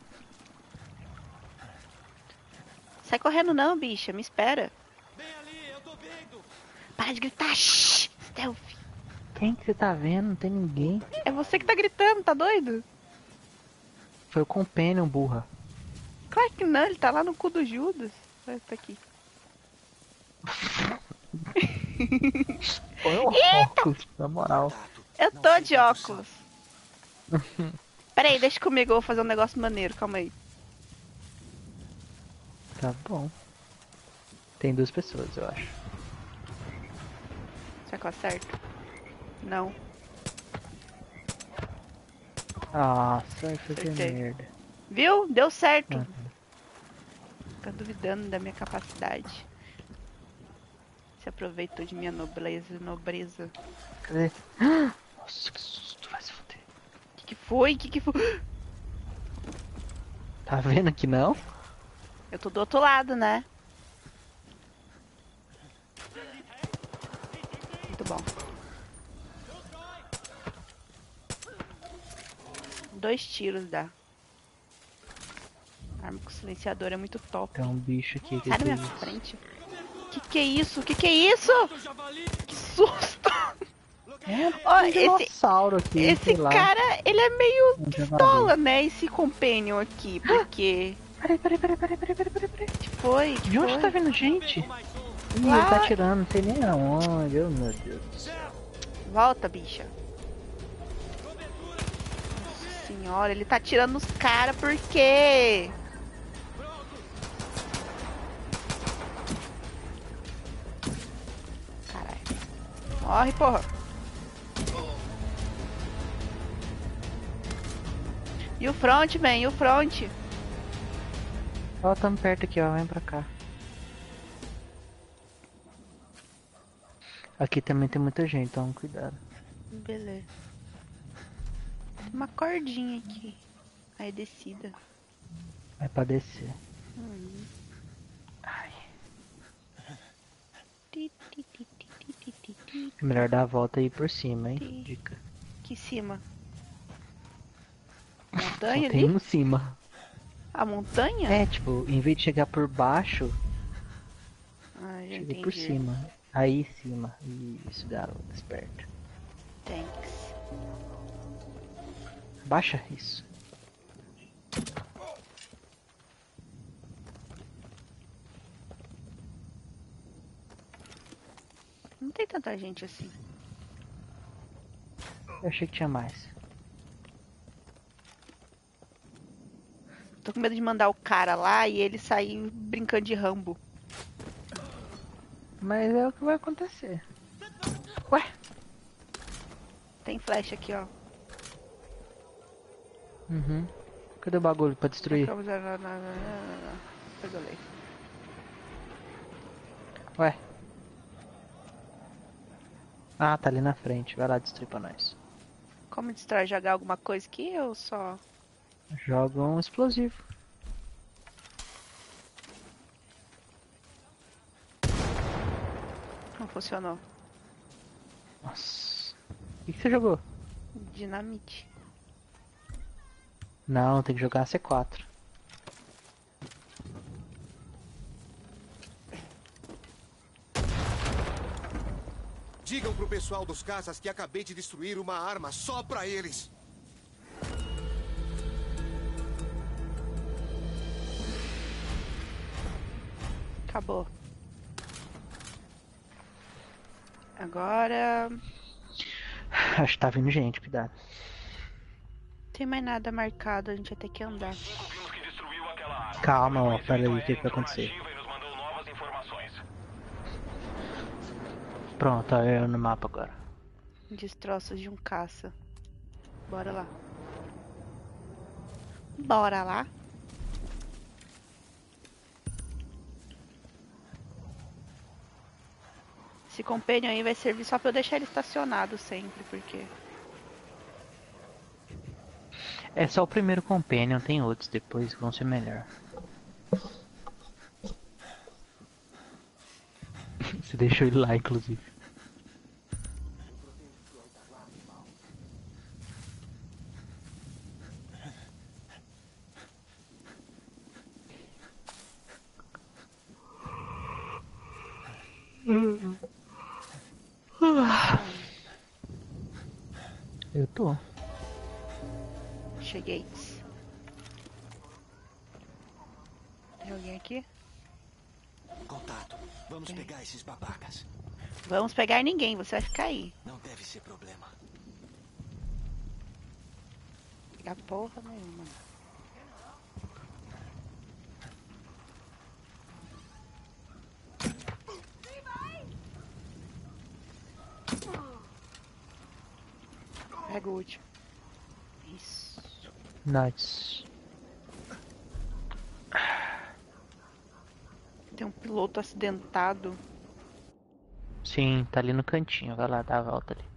Sai correndo não, bicha. Me espera. Bem ali, eu tô vendo. Para de gritar. Shhh. Stealth. Quem que você tá vendo? Não tem ninguém. É você que tá gritando, tá doido? Foi o Companion, burra. Claro que não, ele tá lá no cu do Judas. Olha, tá aqui. Põe o óculos, na moral. Eu tô de óculos. Pera aí, deixa comigo, eu vou fazer um negócio maneiro, calma aí. Tá bom. Tem duas pessoas, eu acho. Será que eu acerto? Não. Nossa, vai fazer Acertei. merda. Viu? Deu certo. Uhum. Fica duvidando da minha capacidade. Se aproveitou de minha nobreza, nobreza. Cadê? Nossa, que susto, vai se fuder. O que, que foi? O que, que foi? Tá vendo que não? Eu tô do outro lado, né? Muito bom. Dois tiros dá. Arma com silenciador é muito top. Tem um bicho aqui. Que Sai da que é minha isso? frente. Que que é isso? Que que é isso? Que susto! É, Ó, um esse dinossauro aqui, sei esse lá. cara, ele é meio Um pistola, né? Esse companion aqui, porque... Peraí, peraí, peraí, peraí, peraí, peraí, peraí. Que foi? Que De onde foi? tá vindo gente? Ih, Lá. ele tá atirando, não sei nem aonde. Oh, meu Deus do céu. Volta, bicha. Nossa senhora, ele tá atirando nos caras por quê? Caralho. Morre, porra. E o front, man, e o front? Ó, tamo perto aqui, ó. Vem pra cá. Aqui também tem muita gente, então cuidado. Beleza. Tem uma cordinha aqui. Aí descida. Vai pra descer. Hum. Ai. Ti, ti, ti, ti, ti, ti, ti, ti. É melhor dar a volta e ir por cima, hein? Sim. Dica. Aqui em cima. Só Montanha tem ali? um em cima. A montanha? É, tipo, em vez de chegar por baixo, Ah, já chega entendi. por cima. Aí em cima. Isso, garoto, esperto. Thanks. Baixa isso. Não tem tanta gente assim. Eu achei que tinha mais. Tô com medo de mandar o cara lá e ele sair brincando de Rambo. Mas é o que vai acontecer. Ué? Tem flecha aqui, ó. Uhum. Cadê o bagulho pra destruir? Pegolei. Ué? Ah, tá ali na frente. Vai lá destruir pra nós. Como destrói? Jogar alguma coisa aqui ou só... Joga um explosivo. Não funcionou. Nossa. O que, que você jogou? Dinamite. Não, tem que jogar C quatro. Digam pro pessoal dos caças que acabei de destruir uma arma só pra eles. Acabou. Agora... Acho que tá vindo gente, cuidado. Não tem mais nada marcado, a gente vai ter que andar. Vimos que destruiu aquela arma. Calma, ó, pera aí, o Reconhecimento que, que vai aéreo acontecer? informativa e nos mandou novas informações. Pronto, ó, eu no mapa agora. Destroços de um caça. Bora lá. Bora lá. Esse companion aí vai servir só pra eu deixar ele estacionado sempre, porque... É só o primeiro companion, tem outros depois que vão ser melhor. Você deixou ele lá, inclusive. Eu tô. Cheguei. Tem alguém aqui? Contato. Vamos pegar esses babacas. Vamos pegar ninguém, você vai ficar aí. Não deve ser problema. A porra nenhuma. Pega o último. Isso. Nice. Tem um piloto acidentado. Sim, tá ali no cantinho. Vai lá, dá a volta ali.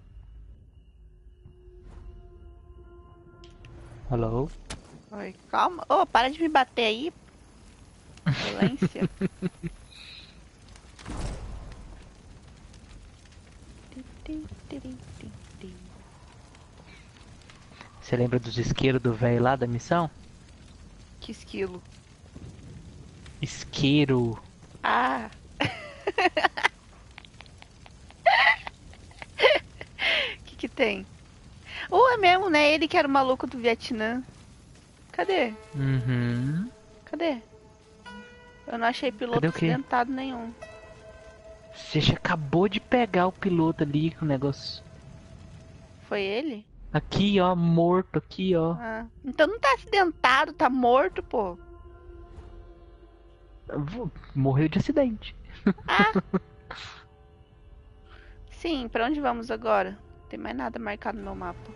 Alô? Oi, calma. Ô, para de me bater aí. Violência. Você lembra dos isqueiros do velho lá da missão? Que esquilo. Isqueiro. Ah! Que que tem? Ou é mesmo, né? Ele que era o maluco do Vietnã. Cadê? Uhum. Cadê? Eu não achei piloto Cadê o quê? acidentado nenhum. Você já acabou de pegar o piloto ali com o negócio. Foi ele? Aqui, ó, morto, aqui, ó. Ah. Então não tá acidentado, tá morto, pô. Morreu de acidente. Ah! Sim, pra onde vamos agora? Não tem mais nada marcado no meu mapa.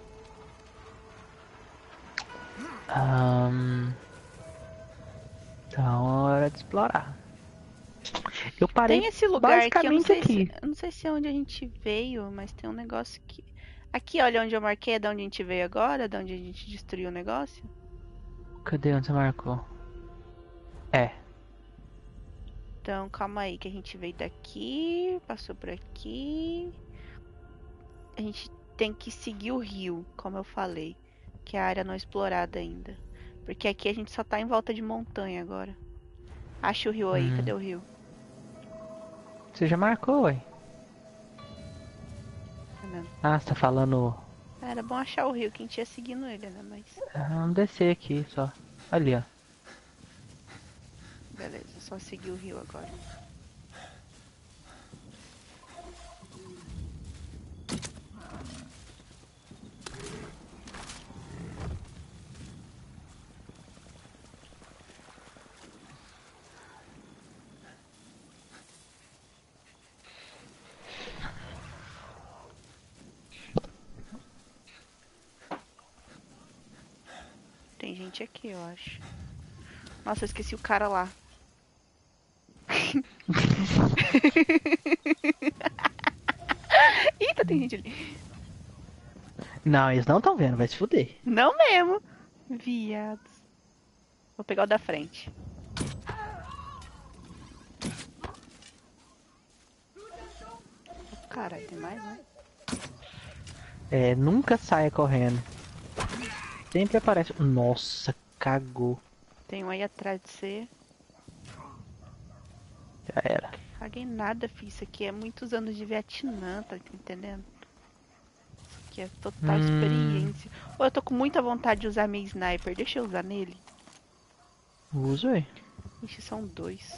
Um... Então, é hora de explorar. Eu parei Tem esse lugar aqui, eu não, basicamente sei aqui. se, eu não sei se é onde a gente veio, mas tem um negócio aqui. Aqui, olha onde eu marquei, é de onde a gente veio agora, de onde a gente destruiu o negócio. Cadê onde você marcou? É. Então, calma aí, que a gente veio daqui, passou por aqui. A gente tem que seguir o rio, como eu falei, que é a área não explorada ainda. Porque aqui a gente só tá em volta de montanha agora. Acha o rio aí, Hum. cadê o rio? Você já marcou, ué? entendendo? Ah, você tá falando... Era bom achar o rio, quem tinha seguindo ele, né? Mas. Ah, vamos descer aqui só. Ali, ó. Beleza, só seguir o rio agora. Tem gente aqui, eu acho. Nossa, eu esqueci o cara lá. Eita, tem gente ali. Não, eles não estão vendo, vai se fuder. Não mesmo. Viados. Vou pegar o da frente. Caralho, tem mais, né? É, nunca saia correndo. Sempre aparece... Nossa, cagou. Tem um aí atrás de você. Já era. Caguei nada, filho. Isso aqui é muitos anos de Vietnã, tá entendendo? Isso aqui é total Hum. experiência. Ô, eu tô com muita vontade de usar meu sniper. Deixa eu usar nele. Uso, ué. Ixi, são dois.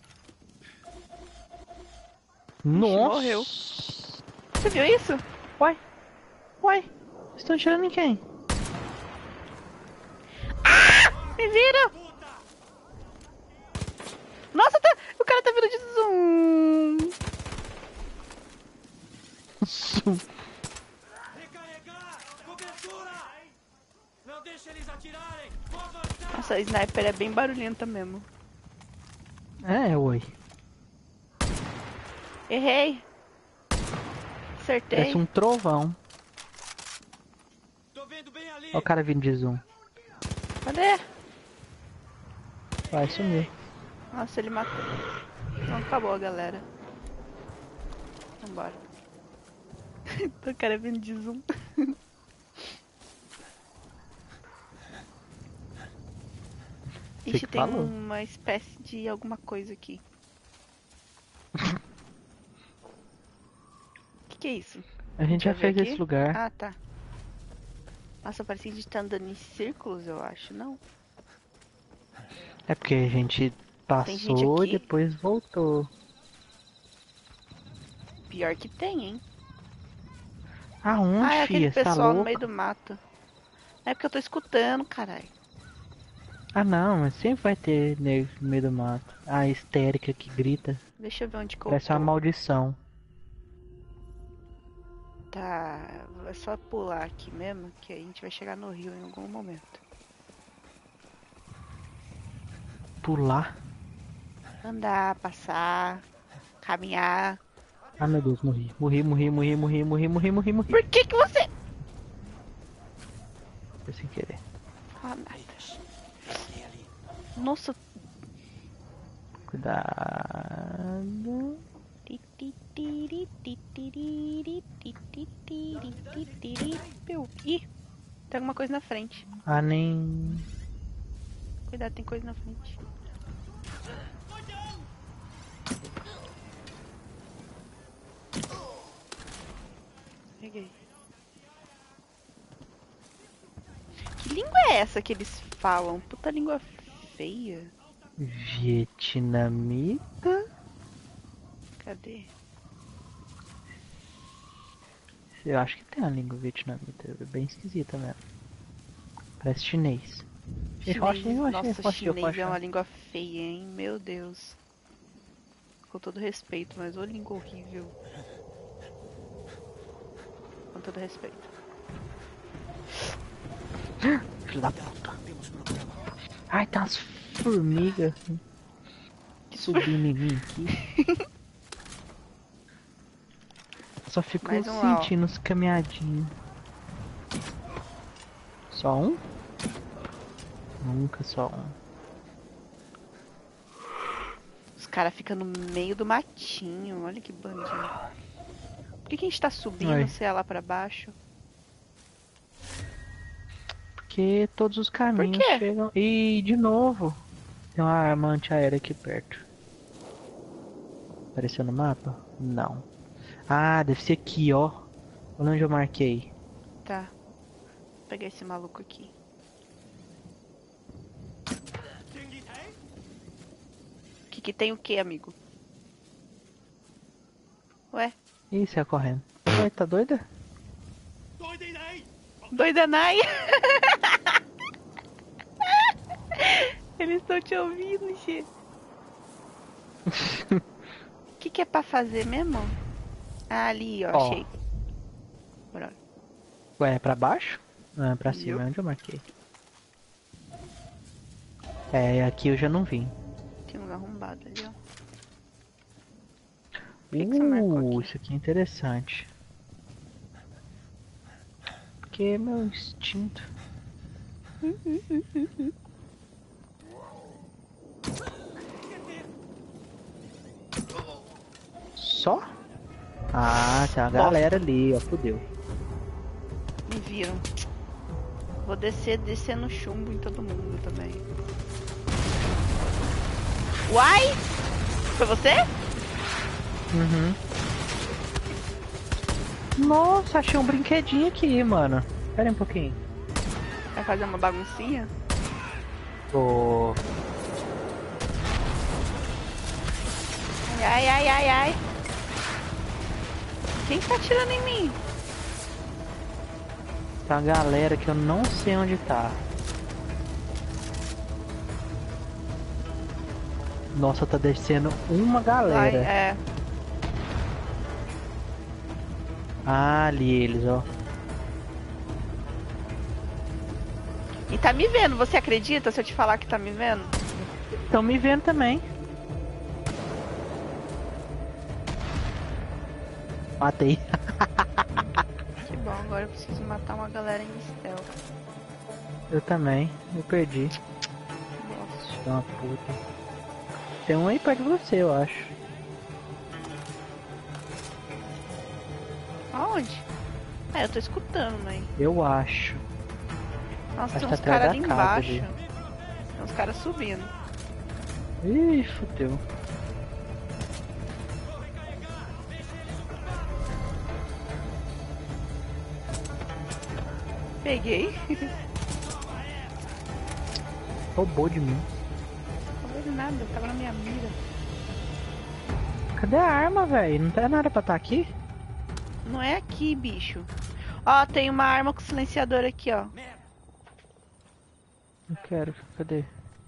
Nossa. morreu. Você viu isso? Uai. Uai. Vocês estão atirando em quem? Me vira! Nossa, tá... o cara tá vindo de zoom. Zoom. Recarregar! Cobertura! Não deixe eles atirarem! Vou avançar! Nossa, a sniper é bem barulhenta mesmo. É, oi. Errei. Acertei. Parece um trovão. Tô vendo bem ali! Olha o cara vindo de zoom. Cadê? Vai sumir. Nossa, ele matou. Não, acabou a galera. Vambora. O cara vindo de zoom. Ixi, que tem falou. uma espécie de alguma coisa aqui. O que, que é isso? A gente já Deixa eu ver fez aqui. esse lugar. Ah, tá. Nossa, parecia que a gente tá andando em círculos, eu acho. Não. É porque a gente Tem gente passou e aqui? depois voltou. Pior que tem, hein? Aonde, Ah, é aquele filha? Tá pessoal no louca? meio do mato. É porque eu tô escutando, caralho. Ah não, mas sempre vai ter nego no meio do mato. A histérica que grita. Deixa eu ver onde que eu Parece tô. uma maldição. Tá, é só pular aqui mesmo, que a gente vai chegar no rio em algum momento. Pular. Andar, passar, caminhar. Ah meu Deus, morri. Morri, morri, morri, morri, morri, morri, morri, morri. Por que que você... Foi sem querer. Ah, nada. Nossa. Cuidado. Piu. Ih, tem alguma coisa na frente. Ah, nem... Cuidado, tem coisa na frente. Peguei. Que língua é essa que eles falam? Puta língua feia. Vietnamita? Cadê? Eu acho que tem a língua vietnamita. É bem esquisita mesmo. Parece chinês. Eu achei, eu achei, Nossa, eu achei, eu chinês achei. é uma língua feia, hein? Meu Deus. Com todo respeito, mas ô língua horrível. Com todo respeito. Filho da puta. Ai, tá umas formigas subindo em mim aqui. Só fico Mais um lá, ó. sentindo os caminhadinhos. Só um? Nunca só um. Os caras ficam no meio do matinho. Olha que bandinho. Por que, que a gente tá subindo, Oi. sei lá, pra baixo? Porque todos os caminhos quê? chegam. E de novo. Tem uma arma antiaérea aqui perto. Apareceu no mapa? Não. Ah, deve ser aqui, ó. Olha onde eu marquei. Tá. Vou pegar esse maluco aqui. Que que tem o que, amigo? Ué? Ih, saiu correndo. Ué, tá doida? Doida Nai! Eles estão te ouvindo, Xê. O que que é pra fazer mesmo? Ah, ali, ó, Ó. achei. Bora. Ué, é pra baixo? Não, é pra Yup. cima, é onde eu marquei. É, aqui eu já não vim. Tem um lugar arrombado ali, ó. Por que que você marcou Uh, aqui? isso aqui é interessante. Porque é meu instinto. Só? Ah, tem uma Bosta. galera ali, ó, fudeu. Me viram. Vou descer, descer no chumbo em todo mundo também. Uai! Foi você? Uhum. Nossa, achei um brinquedinho aqui, mano. Pera aí um pouquinho. Vai fazer uma baguncinha? Ô, Ai, ai, ai, ai. Quem tá atirando em mim? tem uma galera que eu não sei onde tá. Nossa, tá descendo uma Ai, galera. é. Ah, ali eles, ó. E tá me vendo, você acredita se eu te falar que tá me vendo? Estão me vendo também. Matei. Que bom, agora eu preciso matar uma galera em stealth. Eu também. Eu perdi. Nossa. Filho da uma puta. Tem um aí perto de você, eu acho. Aonde? É, eu tô escutando, mãe. Eu acho. Nossa, Acho tem que uns tá atrás caras da ali casa embaixo. ali. Tem uns caras subindo. Ih, fudeu. Peguei. Roubou de mim. Não vejo nada, tava na minha mira. Cadê a arma, velho? Não tem nada pra estar aqui? Não é aqui, bicho. Ó, tem uma arma com silenciador aqui, ó. Não quero. Cadê?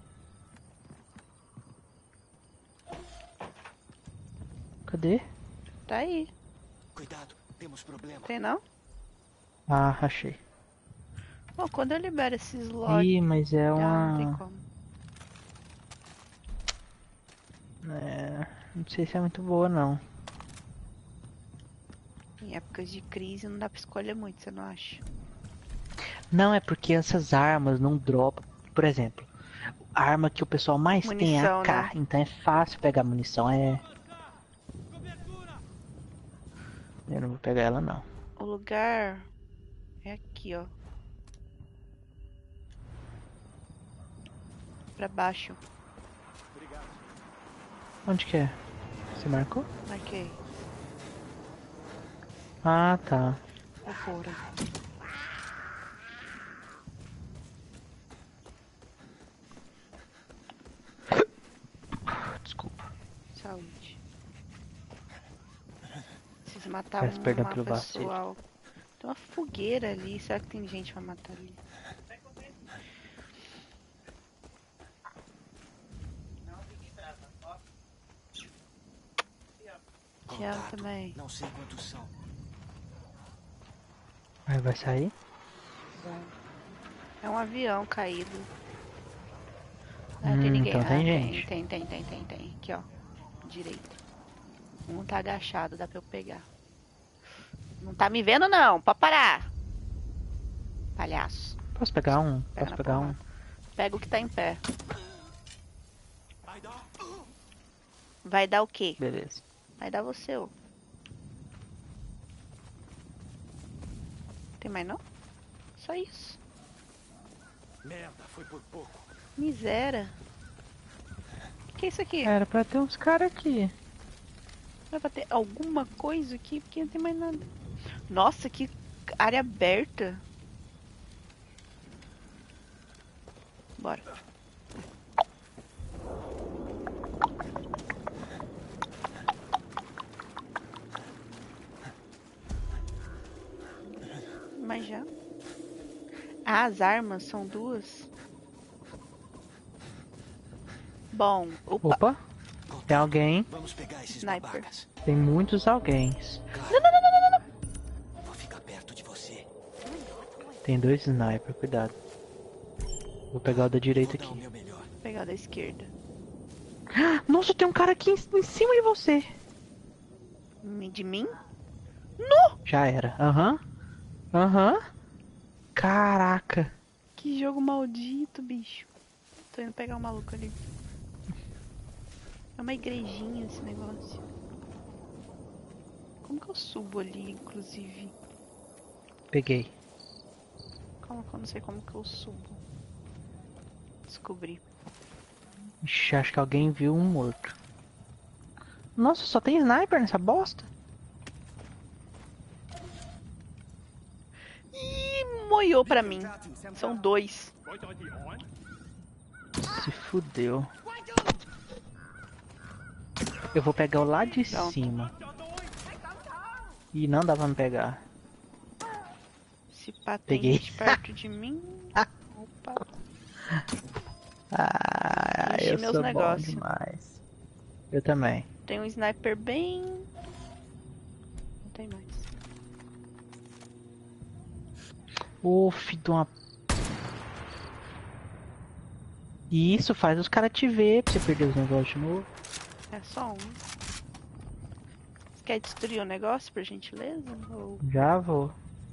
Cadê? Tá aí. Cuidado, temos problema. Tem não? Ah, achei. Bom, quando eu libero esse slot... Ih, mas é Ah, não tem uma... como. É... Não sei se é muito boa, não. Em épocas de crise não dá pra escolher muito, você não acha? Não, é porque essas armas não dropam. Por exemplo, a arma que o pessoal mais tem é a Munição, A K. né? Então é fácil pegar munição. É... Eu não vou pegar ela, não. O lugar é aqui, ó. Pra baixo. Onde que é? Você marcou? Marquei. Ah, tá. Vou fora. Desculpa. Saúde. Preciso matar Peço perdão uma pelo vacilo. pessoal. Tem uma fogueira ali. Será que tem gente pra matar ali? Tchau Contato. também. Não sei quantos são. Aí vai sair? É um avião caído. Ah, Hum, tem ninguém. então tem Ah, gente. Tem, tem, tem, tem, tem. Aqui, ó. Direita. Um tá agachado, dá pra eu pegar. Não tá me vendo, não. Pode parar. Palhaço. Posso pegar um? Pega Posso na pegar um? porrada. Pega o que tá em pé. Vai dar o quê? Beleza. Vai dar você, ô. Tem mais não? Só isso. Merda, foi por pouco. Miséria. O que é isso aqui? Era pra ter uns caras aqui. Vai pra ter alguma coisa aqui? Porque não tem mais nada. Nossa, que área aberta. Bora. Mas já. Ah, as armas são duas. Bom, opa. Opa, tem alguém. Vamos pegar esses Sniper. babacas. Tem muitos alguém. Vou ficar perto de você. Tem dois sniper, cuidado. Vou pegar o da direita Vou dar o aqui. meu melhor. Vou pegar o da esquerda. Nossa, tem um cara aqui em, em cima de você. De mim? Já era. Aham. Aham. Caraca. Que jogo maldito, bicho. Tô indo pegar o maluco ali. É uma igrejinha esse negócio. Como que eu subo ali, inclusive? Peguei. Como que eu não sei como que eu subo? Descobri. Ixi, acho que alguém viu um morto. Nossa, só tem sniper nessa bosta? Ih, moiou pra mim. São dois. Se fudeu. Eu vou pegar o lá de Pronto. cima. E não dá pra me pegar. Se pá, tem Peguei. gente perto de mim. Opa. Ah, Ixi, eu meus sou bom negócios. demais. Eu também. Tem um sniper bem... Não tem mais. Ô, filho de uma... E isso faz os caras te ver pra você perder os negócios de novo. É só um. Você quer destruir o negócio, por gentileza? Ou... Já vou.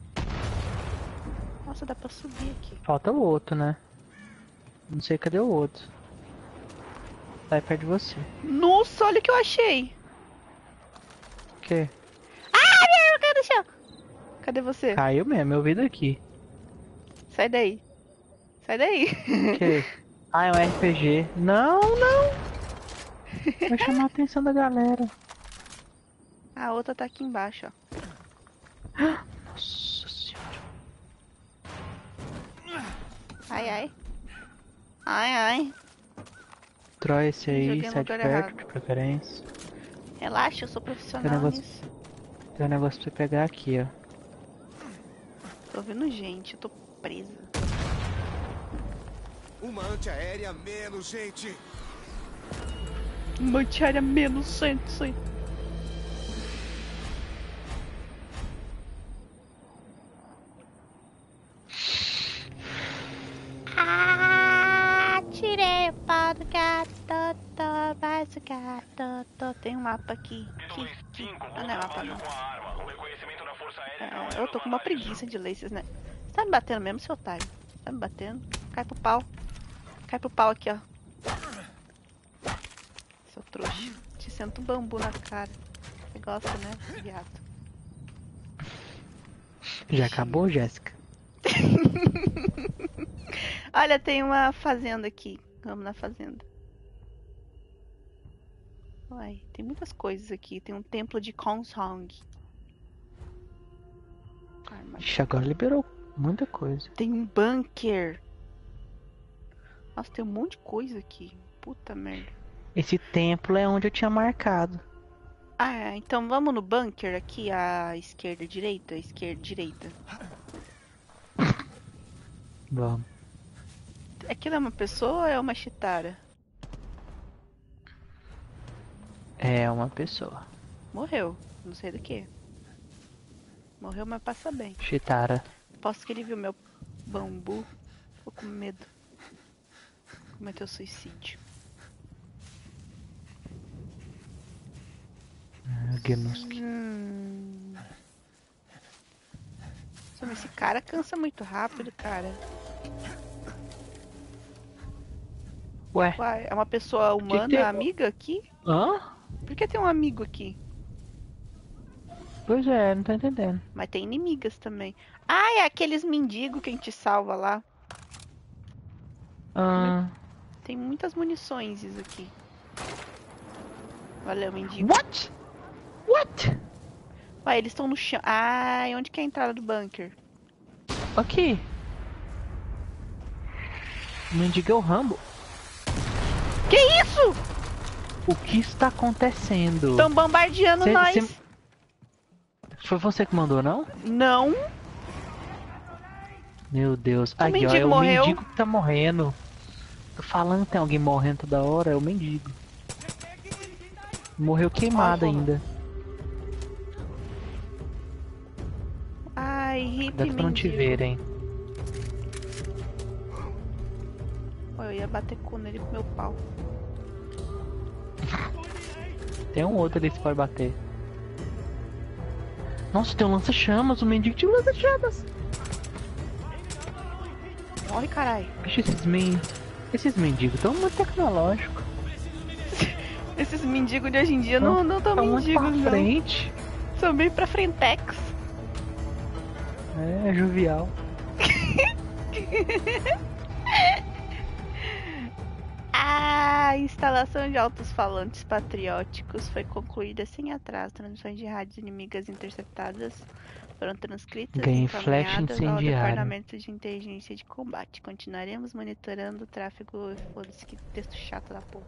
Nossa, dá pra subir aqui. Falta o outro, né? Não sei cadê o outro. Vai perto de você. Nossa, olha o que eu achei. O quê? Ah, meu, eu caí no chão. Cadê você? Caiu mesmo, eu vi daqui. Sai daí. Sai daí. O quê? Ah, é um R P G. Não, não! Vai chamar a atenção da galera. A outra tá aqui embaixo, ó. Nossa senhora. Ai, ai. Ai, ai. Trói esse aí, Joguei no sai de lugar perto, errado. de preferência. Relaxa, eu sou Tem profissional negócio- nisso. Tem um negócio pra você pegar aqui, ó. Tô vendo gente, eu tô presa. Uma antiaérea menos, gente. Mantiária menos cento, cento. Ah, tirei o pau do gato, tô, mas o gato, tô. Tem um mapa aqui. Título aqui, aqui. cinco, Ah, bom não é mapa trabalho não. com a arma. O reconhecimento da Força Aérea não É, é eu tô com uma vantagem. preguiça de ler esses, né? Você tá me batendo mesmo, seu otário? Tá me batendo? Cai pro pau. Cai pro pau aqui, ó. Seu trouxa. Te sento um bambu na cara. Você gosta, né, viado? Já acabou, Jéssica? Olha, tem uma fazenda aqui. Vamos na fazenda. Uai, tem muitas coisas aqui. Tem um templo de Konsong. Arma. Ixi, agora liberou muita coisa. Tem um bunker. Nossa, tem um monte de coisa aqui. Puta merda. Esse templo é onde eu tinha marcado. Ah, então vamos no bunker aqui, à esquerda, direita, esquerda, direita. Vamos. Aquilo é uma pessoa ou é uma chitara? É uma pessoa. Morreu, não sei do que. Morreu, mas passa bem. Chitara. Posso que ele viu meu bambu. Tô com medo. Cometeu suicídio. Ah, Gemuski. Hum. Nossa, mas esse cara cansa muito rápido, cara. Ué? Uai, é uma pessoa humana, tem? amiga aqui? Hã? Por que tem um amigo aqui? Pois é, não tô entendendo. Mas tem inimigas também. Ah, é aqueles mendigos que a gente salva lá. Ah, Tem muitas munições isso aqui. Valeu, mendigo. what? What? Ué, eles estão no chão. Ah, e onde que é a entrada do bunker? Aqui. O mendigo é o Rambo. Que isso? O que está acontecendo? Estão bombardeando Cê- nós. cê- Foi você que mandou, não? Não. Meu Deus. Aí, ó, mendigo é o morreu. mendigo que tá morrendo. Tô falando que tem alguém morrendo toda hora, é o mendigo. Morreu queimado Ó, porra. ainda. Ai, hippie Cuidado pra não te mendigo. verem. Pô, eu ia bater com ele com meu pau. Tem um outro ali que você pode bater. Nossa, tem um lança-chamas, o mendigo tinha um lança-chamas. Morre, caralho. Bicho, esses men... Esses mendigos tão muito tecnológicos. Esses mendigos de hoje em dia não não tão Tão muito mendigos, pra não. frente. São bem pra frentex. É, jovial. A instalação de altos-falantes patrióticos foi concluída sem atraso. Transmissões de rádios inimigas interceptadas foram transcritas e Ganhei flash encaminhadas ao incendiário. Departamento de Inteligência de Combate. Continuaremos monitorando o tráfego. Foda-se, que texto chato da porra.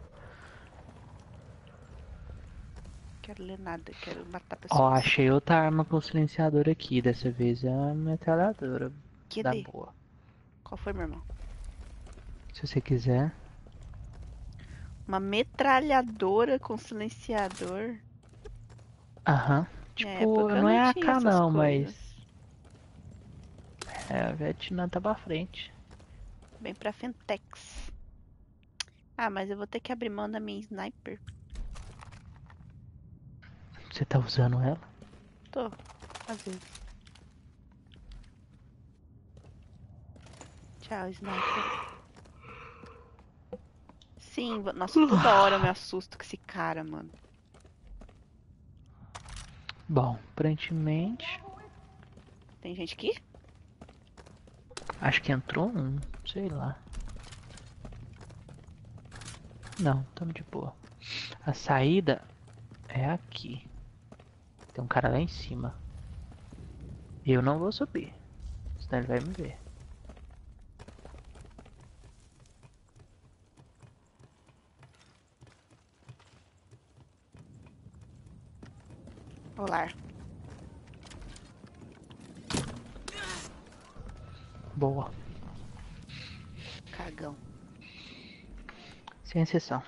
Quero ler nada, quero matar pessoas. Ó, achei outra arma com silenciador aqui. Dessa vez é a metralhadora. Que Da dê? boa. Qual foi, meu irmão? Se você quiser. Uma metralhadora com silenciador? Aham. Na Tipo, época eu não é tinha A K essas não, coisas. mas. É, a Vietnã tá pra frente. Bem pra Fentex. Ah, mas eu vou ter que abrir mão da minha sniper. Você tá usando ela? Tô, às vezes. Tchau, sniper. Sim, vo- nossa, toda hora eu me assusto com esse cara, mano. Bom, aparentemente. Tem gente aqui? Acho que entrou um. Sei lá. Não, tamo de boa. A saída é aqui. Tem um cara lá em cima. Eu não vou subir. Senão ele vai me ver. Olá. Boa. Cagão. Sem exceção.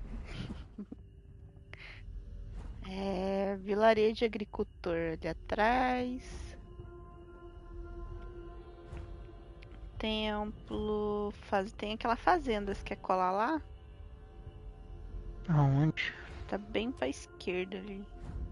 É. Vilarejo agricultor ali atrás. Templo. Faz... Tem aquela fazenda, você quer colar lá? Aonde? Tá bem pra esquerda ali.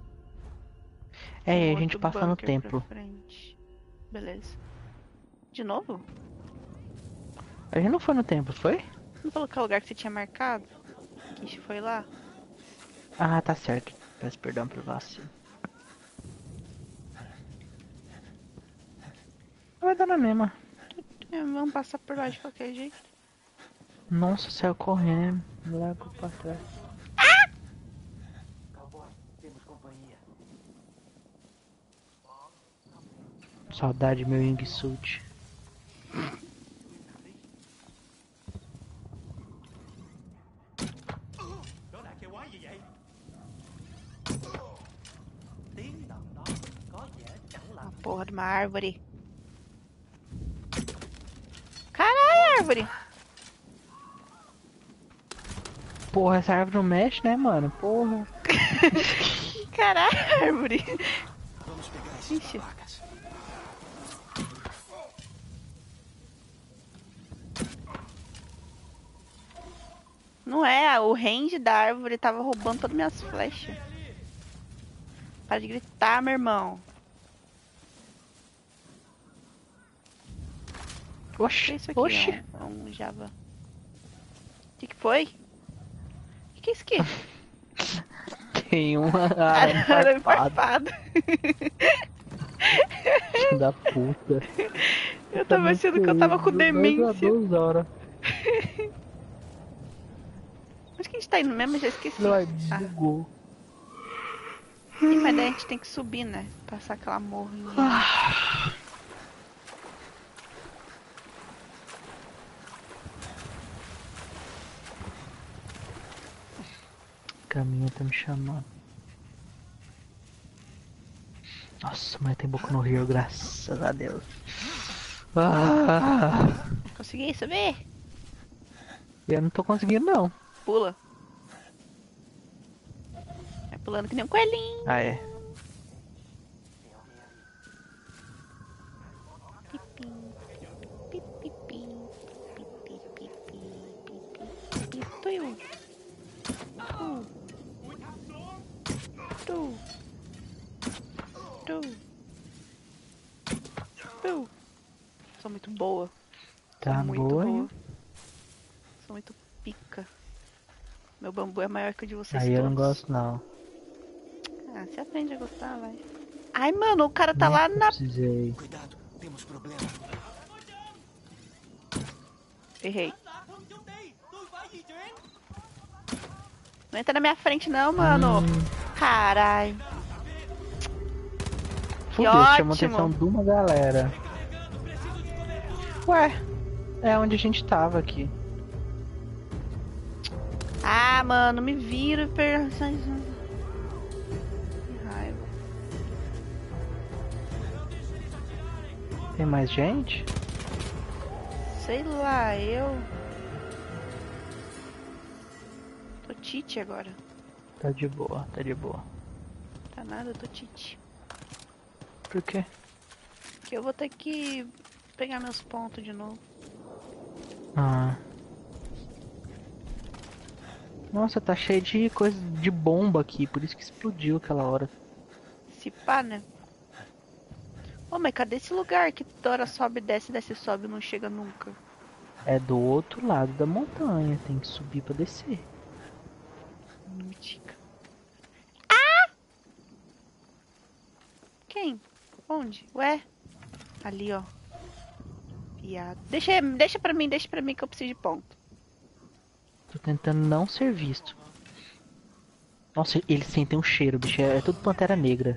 É, Tem a um gente outro passa no bunker templo. pra frente. Beleza. De novo? A gente não foi no templo, foi? Não falou que é o lugar que você tinha marcado? Que a gente foi lá? Ah, tá certo. Peço perdão pelo vacilo. Vai dar na mesma. É, vamos passar por lá de qualquer jeito. Nossa, saiu correndo. Largou pra trás. Saudade, meu wingsuit. Đó là cái quái gì vậy? Tiếng động đó có vẻ chẳng làm Uma porra de uma árvore. Caralho, árvore! Porra, essa árvore não mexe, né, mano? Porra. Caralho, árvore! Vamos pegar essas Ixi. babacas. Não é, o range da árvore tava roubando todas minhas flechas. Para de gritar, meu irmão. O que é Oxi, isso aqui? oxi. É um, é um Java. O que, que foi? O que, que é isso aqui? Tem uma arame Arame farpado. farpado. Filho da puta. Eu tava achando que eu tava com demência. Duas horas. Onde que a gente tá indo mesmo? Eu já esqueci. Ai, Ah, bugou. Ih, mas daí a gente tem que subir, né? Passar aquela morrinha. Ah. O caminho tá me chamando. Nossa, mas tem boca no rio, graças a Deus. Ah. Consegui subir? Eu não tô conseguindo não. Pula. Vai pulando que nem um coelhinho. Ah, é. Tuiu. Tu. Tu. Tu. Tu. Sou muito boa. Sou Tá muito boa. boa. Sou muito pica. Meu bambu é maior que o de vocês Aí todos. eu não gosto não. Ah, você aprende a gostar, vai. Ai, mano, o cara tá Nem lá que eu na... precisei. Cuidado, temos problema. Errei. Não entra na minha frente não, mano. Hum. Carai. Que Fudeu, chamou a ótimo. atenção de uma galera. Ué, é onde a gente tava aqui. Ah, mano, me viro e per... Que raiva. Tem mais gente? Sei lá, eu... Tô tite agora. Tá de boa, tá de boa. Tá nada, eu tô tite. Por quê? Que eu vou ter que pegar meus pontos de novo. Ah. Nossa, tá cheio de coisa de bomba aqui, por isso que explodiu aquela hora. Se pá, né? Ô, mas cadê esse lugar que toda hora sobe, desce, desce, sobe e não chega nunca? É do outro lado da montanha, tem que subir pra descer. Mítica. Ah! Quem? Onde? Ué? Ali, ó. Viado. Deixa, deixa pra mim, deixa pra mim que eu preciso de ponto. Tô tentando não ser visto. Nossa, eles sentem um cheiro, bicho. É, é tudo Pantera Negra.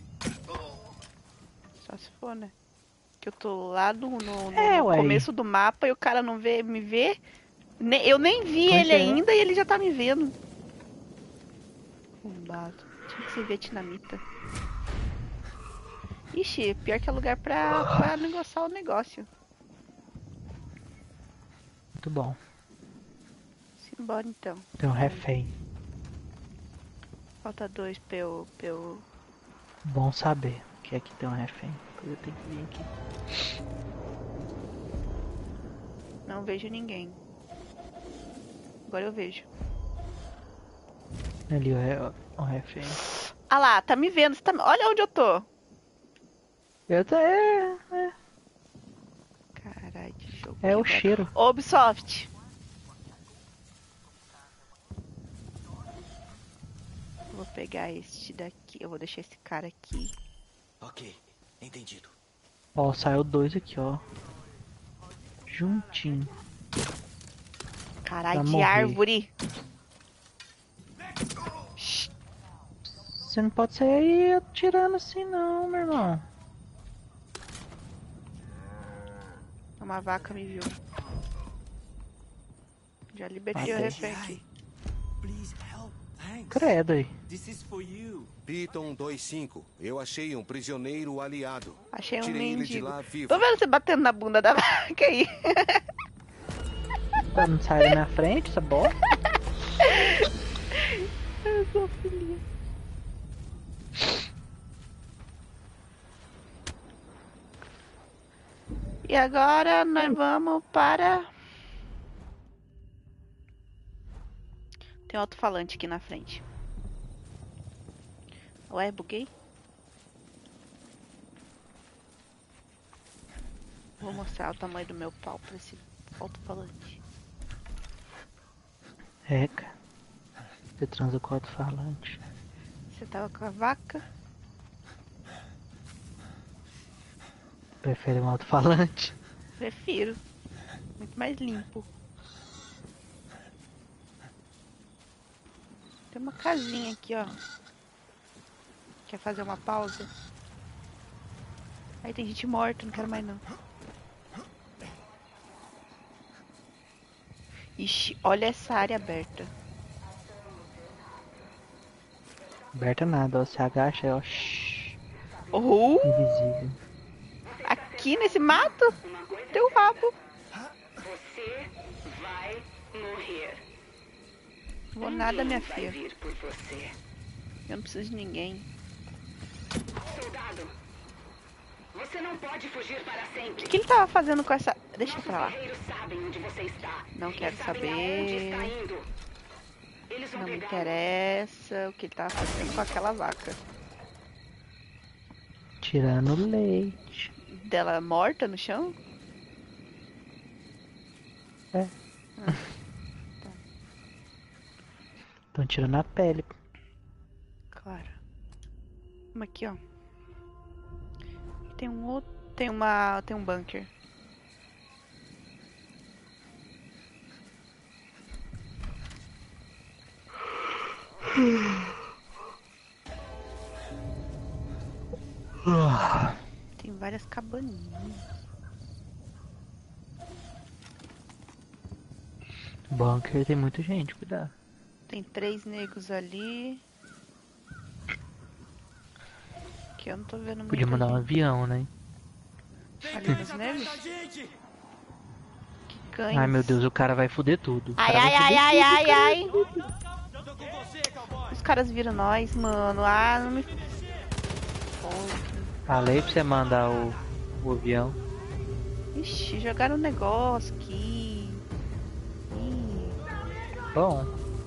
Só se for, né? Que eu tô lá no, no, no- É, no ué. começo do mapa e o cara não vê, me vê. Ne- Eu nem vi Pois ele é. ainda e ele já tá me vendo. Bombado. Tinha que ser vietnamita. Ixi, pior que é lugar pra, pra negociar o negócio. Muito bom. Simbora então. Tem um refém. Falta dois pra eu, pra eu... Bom saber que aqui tem um refém. Depois eu tenho que vir aqui. Não vejo ninguém. Agora eu vejo. Ali o, re- o refém. Ah lá, tá me vendo. Você tá... Olha onde eu tô. Eu tô. É, é, Caralho, que jogo. é o que cheiro. vai- Ubisoft. Vou pegar este daqui. Eu vou deixar esse cara aqui. Ok, entendido. Ó, saiu dois aqui, ó. Juntinho. Caralho, Pra de morrer. árvore. Você não pode sair aí atirando assim não, meu irmão. Uma vaca me viu. Já libertei o Matei. refém aqui. Please help. Thanks. Credo aí. This is for you. Piton dois cinco, eu achei um prisioneiro aliado. Achei um Tirei ele de mendigo. lá vivo. Tô vendo você batendo na bunda da vaca aí. Tá, não sai da minha frente, essa bosta. Eu sou filha. E agora nós vamos para... Tem um alto-falante aqui na frente. Ué, buguei? Vou mostrar o tamanho do meu pau pra esse alto-falante. É, cara. Você transa com o alto-falante. Você tava com a vaca? Prefere um alto-falante? Prefiro. Muito mais limpo. Tem uma casinha aqui, ó. Quer fazer uma pausa? Aí tem gente morta, não quero mais não. Ixi, olha essa área aberta. Aberta nada, ó. Se agacha, ó. Shhh, Oh, invisível. aqui nesse mato? Teu rabo. Você vai morrer. Vou nada, minha Vai filha. vir por você. Eu não preciso de ninguém. Soldado, você não pode fugir para sempre. O que ele tava fazendo com essa... Deixa Nossos pra lá. guerreiros sabem onde você está. Não E quero sabem saber. aonde está indo. Eles vão Não me pegar. interessa o que ele tava fazendo com aquela vaca. Tirando leite. Dela morta no chão? É. Ah, Estão tirando a pele. claro. Vamos aqui, ó. Tem um outro... Tem uma... Tem um bunker. Tem várias cabaninhas. Bunker tem muita gente, cuidado. Tem três negros ali. Que eu não tô vendo muito. Podia mandar um avião, né? Ali nos negros? Que cães. Ai meu Deus, o cara vai foder tudo. O Ai, cara ai, vai ai, foder ai, tudo, ai, cara. ai. Os caras viram nós, mano. Ah, não me... Pô, Falei pra você mandar o, o avião. ixi, jogaram um negócio aqui. Ih, Bom.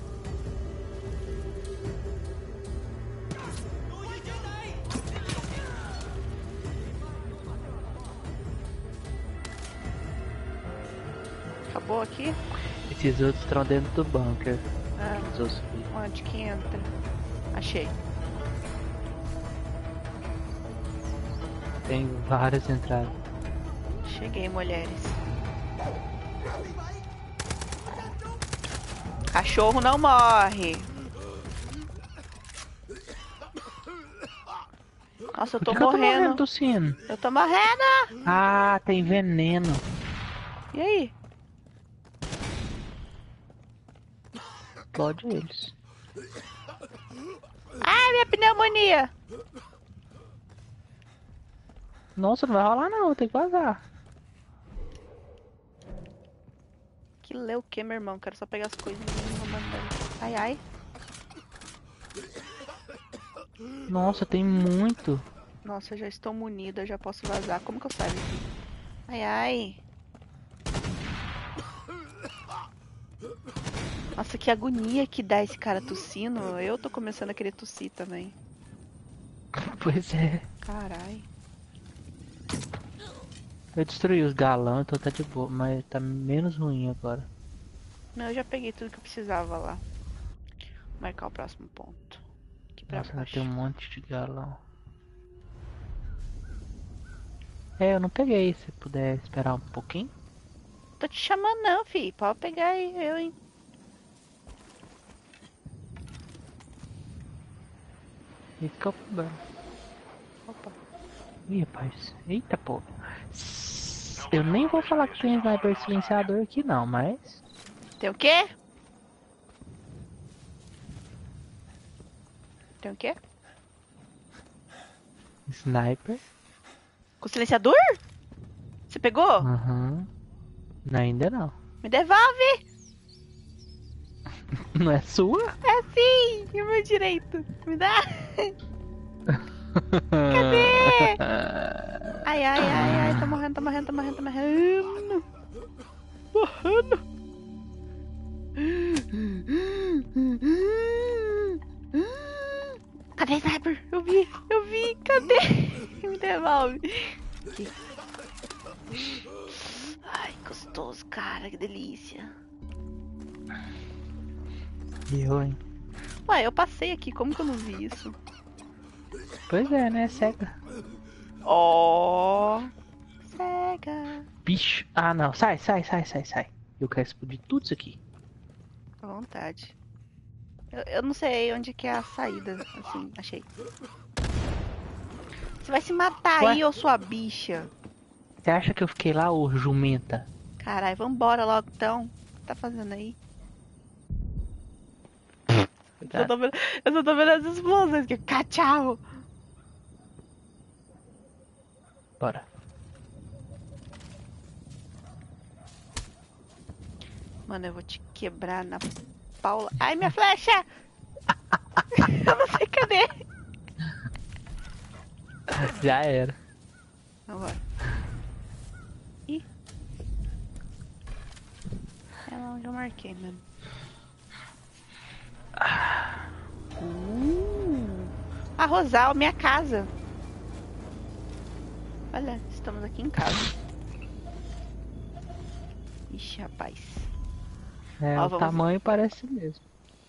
acabou aqui? Esses outros estão dentro do bunker. Ah, Os outros- onde que entra? Achei. Tem várias entradas. Cheguei, mulheres. Cachorro não morre. Nossa, eu Por tô que que eu tô morrendo, morrendo. tossindo? Eu tô morrendo. Ah, tem veneno. E aí? Explode eles. Ai, minha pneumonia. Nossa, não vai rolar não, tem que vazar. Que leu o que, meu irmão? Quero só pegar as coisas e ir mandando. Ai, ai. Nossa, tem muito. Nossa, eu já estou munida, eu já posso vazar. Como que eu saio daqui? Ai, ai. Nossa, que agonia que dá esse cara tossindo. Eu tô começando a querer tossir também. Pois é. Carai. Eu destruí os galão, então tá de boa, mas tá menos ruim agora. Não, eu já peguei tudo que eu precisava lá. Vou marcar o próximo ponto. Aqui pra Nossa, baixo. tem um monte de galão. É, eu não peguei, se puder esperar um pouquinho. Tô te chamando não, fi. Pode pegar aí, eu, hein. Esse que é o problema. Opa. Ih, rapaz. Eita, pô. Eu nem vou falar que tem sniper silenciador aqui não, mas... Tem o quê? Tem o quê? Sniper? Com silenciador? Você pegou? Aham. Ainda não. Me devolve! Não é sua? É sim! E o meu direito? Me dá! Cadê? Ai, ai, ai, ai, tô morrendo, tô morrendo, tô morrendo, tô morrendo. Morrendo. Cadê, Sniper? Eu vi, eu vi, cadê? Me devolve. Aqui. Ai, gostoso, cara, que delícia. E eu, hein? Ué, eu passei aqui, como que eu não vi isso? Pois é, né? Cega. Ó, cega. Bicho. Ah, não. Sai, sai, sai, sai, sai. Eu quero explodir tudo isso aqui. À vontade. Eu, eu não sei onde que é a saída. Assim, achei. Você vai se matar Ué? aí, ô sua bicha. Você acha que eu fiquei lá, ô jumenta? Caralho, vambora logo então. O que tá fazendo aí? Eu só tô vendo, eu só tô vendo as explosões aqui. Cachau! Bora. Mano, eu vou te quebrar na Paula. Ai, minha flecha! Eu não sei cadê. Já era. Vambora. Ih. É lá onde eu marquei mesmo. Uh. A Rosal, minha casa. Olha, estamos aqui em casa. Ixi, rapaz. É, Ó, o vamos- tamanho parece mesmo.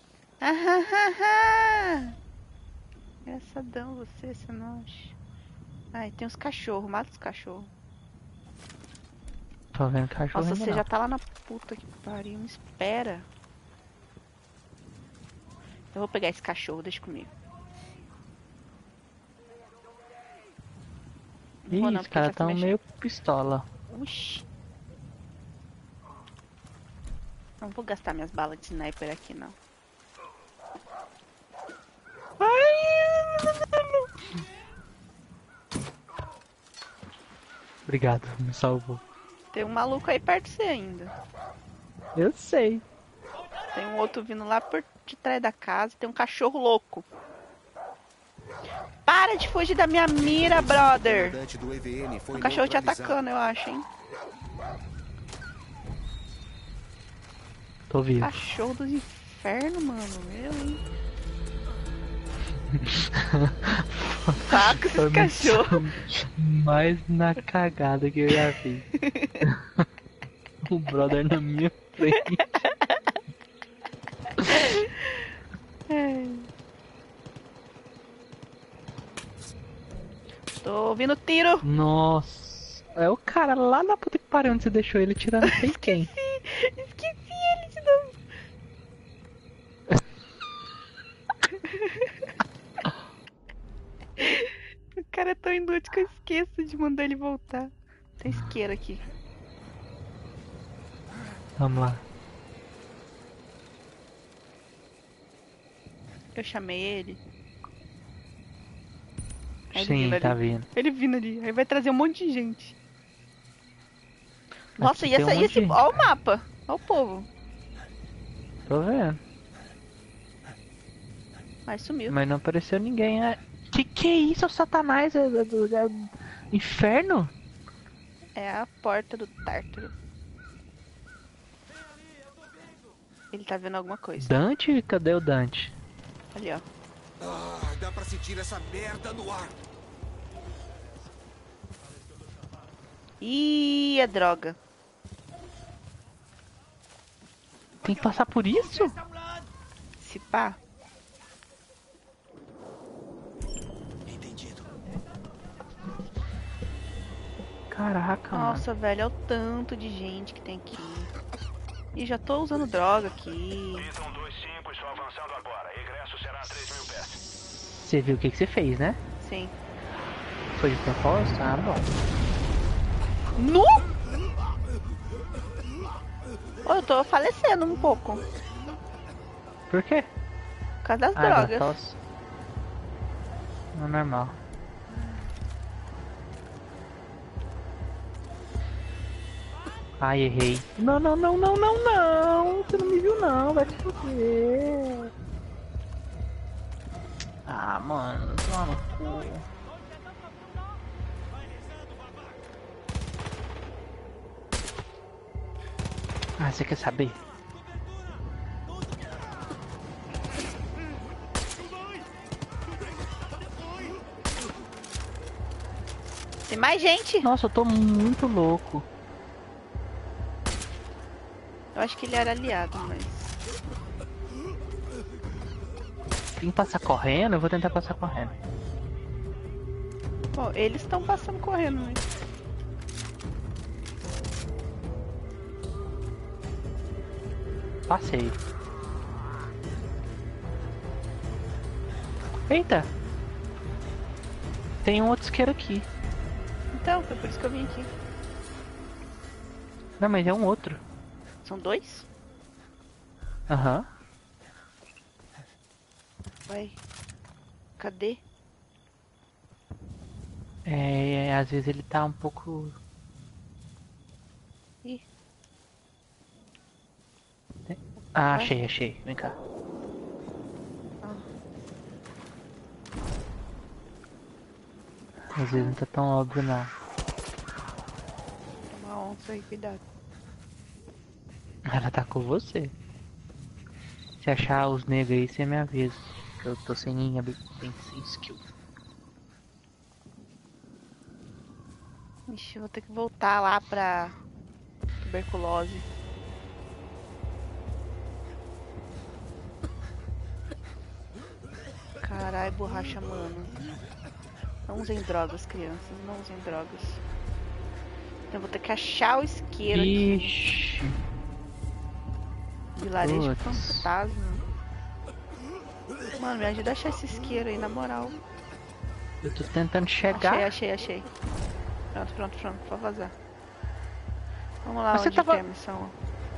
Ah, engraçadão você, você não acha? Ai, tem uns cachorros, mata os cachorros. Tô vendo cachorro Nossa, ainda você não. já tá lá na puta que pariu, me espera. Eu vou pegar esse cachorro, deixa comigo. Não Ih, vou não, os porque caras ele tá tão se meio pistola. Uxi. Não vou gastar minhas balas de sniper aqui, não. Obrigado, me salvou. Tem um maluco aí perto de você ainda. Eu sei. Tem um outro vindo lá por de trás da casa. Tem um cachorro louco. Para de fugir da minha mira, brother. comandante do E V N foi O cachorro te neutralizado. atacando, eu acho, hein? Tô vivo. Cachorro dos infernos, mano. Meu, hein? Saco Foi esses cachorros. mais na cagada que eu já vi. O brother na minha frente. Tô ouvindo tiro. Nossa. É o cara lá na puta que pariu onde você deixou ele tirando sem quem? Esqueci ele de novo. O cara é tão inútil que eu esqueço de mandar ele voltar. Tem isqueiro aqui. Vamos lá. Eu chamei ele. Aí ele Sim, vindo tá ali. vindo. Ele vindo ali. Aí vai trazer um monte de gente. Nossa, Aqui e tem essa, um e monte esse. de gente. Ó o mapa. Ó o povo. Tô vendo. Mas sumiu. Mas não apareceu ninguém. É... Que que é isso, Satanás? É, é, é, é... Inferno? É a porta do Tártaro. Ele tá vendo alguma coisa. Dante? Cadê o Dante? Ali, ó. Ah, dá pra sentir essa merda no ar. Ih, é droga. Tem que passar por isso? Se pá. Entendido. Caraca, mano. Nossa, velho, é o tanto de gente que tem aqui. E já tô usando droga aqui. Python dois cinco, estou avançando agora. Egresso será três mil pés. Você viu o que, que você fez, né? Sim. Foi de propósito? Ah, bom. Nu! Ô, eu tô falecendo um pouco. Por quê? Por causa das Ah, da drogas. tosse. Não é normal. Ai, errei. Não, não, não, não, não, não. Você não me viu não, vai se fuder. Ah, mano, toma no cu. Ah, você quer saber? Tem mais gente. Nossa, eu tô muito louco. Eu acho que ele era aliado, mas... Tem que passar correndo? Eu vou tentar passar correndo. Bom, eles estão passando correndo, né? Passei. Eita! tem um outro isqueiro aqui. Então, foi por isso que eu vim aqui. Não, mas é um outro. São dois? Aham. Vai. Cadê? É, é, às vezes ele tá um pouco... Ih. Ah, Vai. achei, achei. Vem cá. Ah. Às vezes não tá tão óbvio, não. Tem uma onça aí, cuidado. Ela tá com você. Se achar os negros aí, você me avisa. Que eu tô sem linha, bem sem skill. Ixi, eu vou ter que voltar lá pra tuberculose. Caralho, borracha, mano. Não usem drogas, crianças. Não usem drogas. Então eu vou ter que achar o isqueiro aqui. Ixi. Vilarejo Putz. fantasma. Mano, me ajuda a achar esse isqueiro aí, na moral. Eu tô tentando chegar. Achei, achei, achei. Pronto, pronto, pronto. Pode vazar. Vamos lá, Mas você onde tava- que é a missão?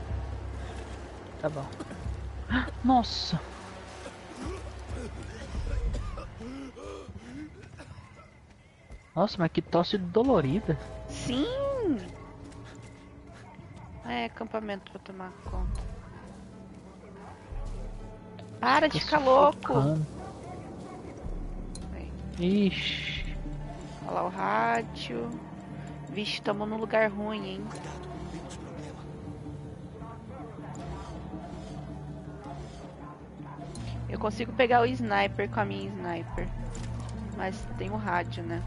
Tá bom. Nossa. Nossa, mas que tosse dolorida. Sim! É, acampamento pra tomar conta. Para de Tô ficar louco! sufocando. Aí, Ixi. olha lá o rádio. Vixe, tamo num lugar ruim, hein? Temos problema. Eu consigo pegar o sniper com a minha sniper. Mas tem o rádio, né?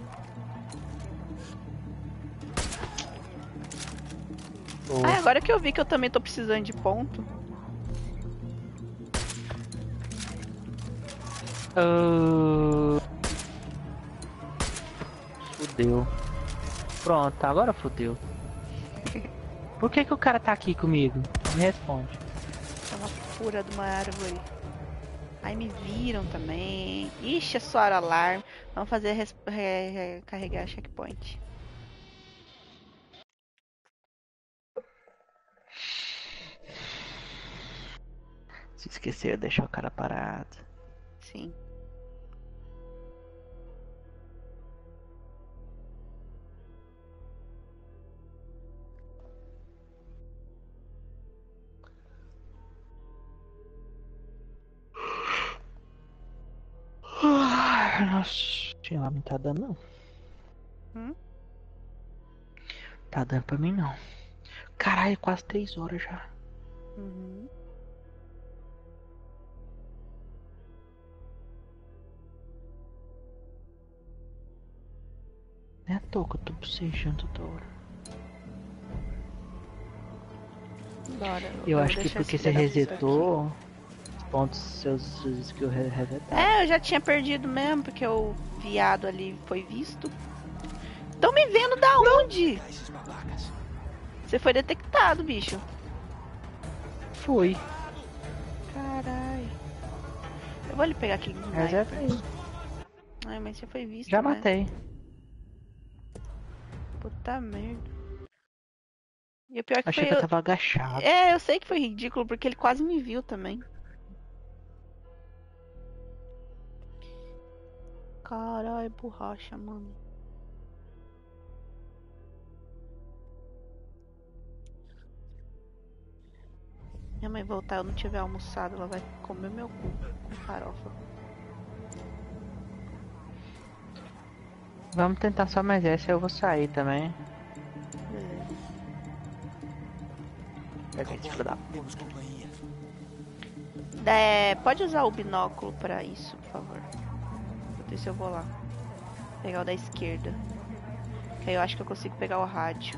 Pô. Ah, agora que eu vi que eu também tô precisando de ponto. Ah, Fudeu. Pronto, agora fudeu. Por que que o cara tá aqui comigo? Me responde. É uma fura de uma árvore. Ai, me viram também. Ixi, é só alarme. Vamos fazer res- re- recarregar checkpoint. Se esqueceu de deixar o cara parado. Sim. Ah, Nossa, senhora, não tá dando não. Hum? Tá dando pra mim não. Caralho, quase três horas já. Uhum. Não é à toa que eu tô bocejando toda hora. Bora. Eu vou acho que deixar porque esse você pedaço resetou os pontos, seus, seus skills re- aqui. resetaram. É, eu já tinha perdido mesmo, porque o viado ali foi visto. Tão me vendo da onde? Pegar esses babacas. Você foi detectado, bicho. Foi. Caralho. Eu vou lhe pegar aquele Mas é sniper. aí. Ai, mas você foi visto, Já né? matei. Puta merda. E o pior que Achei foi que eu eu... tava agachado. É, eu sei que foi ridículo, porque ele quase me viu também. Caralho, borracha, mano. Minha mãe voltar, eu não tiver almoçado, ela vai comer meu cu com farofa. Vamos tentar só mais essa, eu vou sair também. Beleza. Pega esse filho da... Temos companhia. É, pode usar o binóculo pra isso, por favor. Enquanto isso eu vou lá. Pegar o da esquerda. Que aí eu acho que eu consigo pegar o rádio.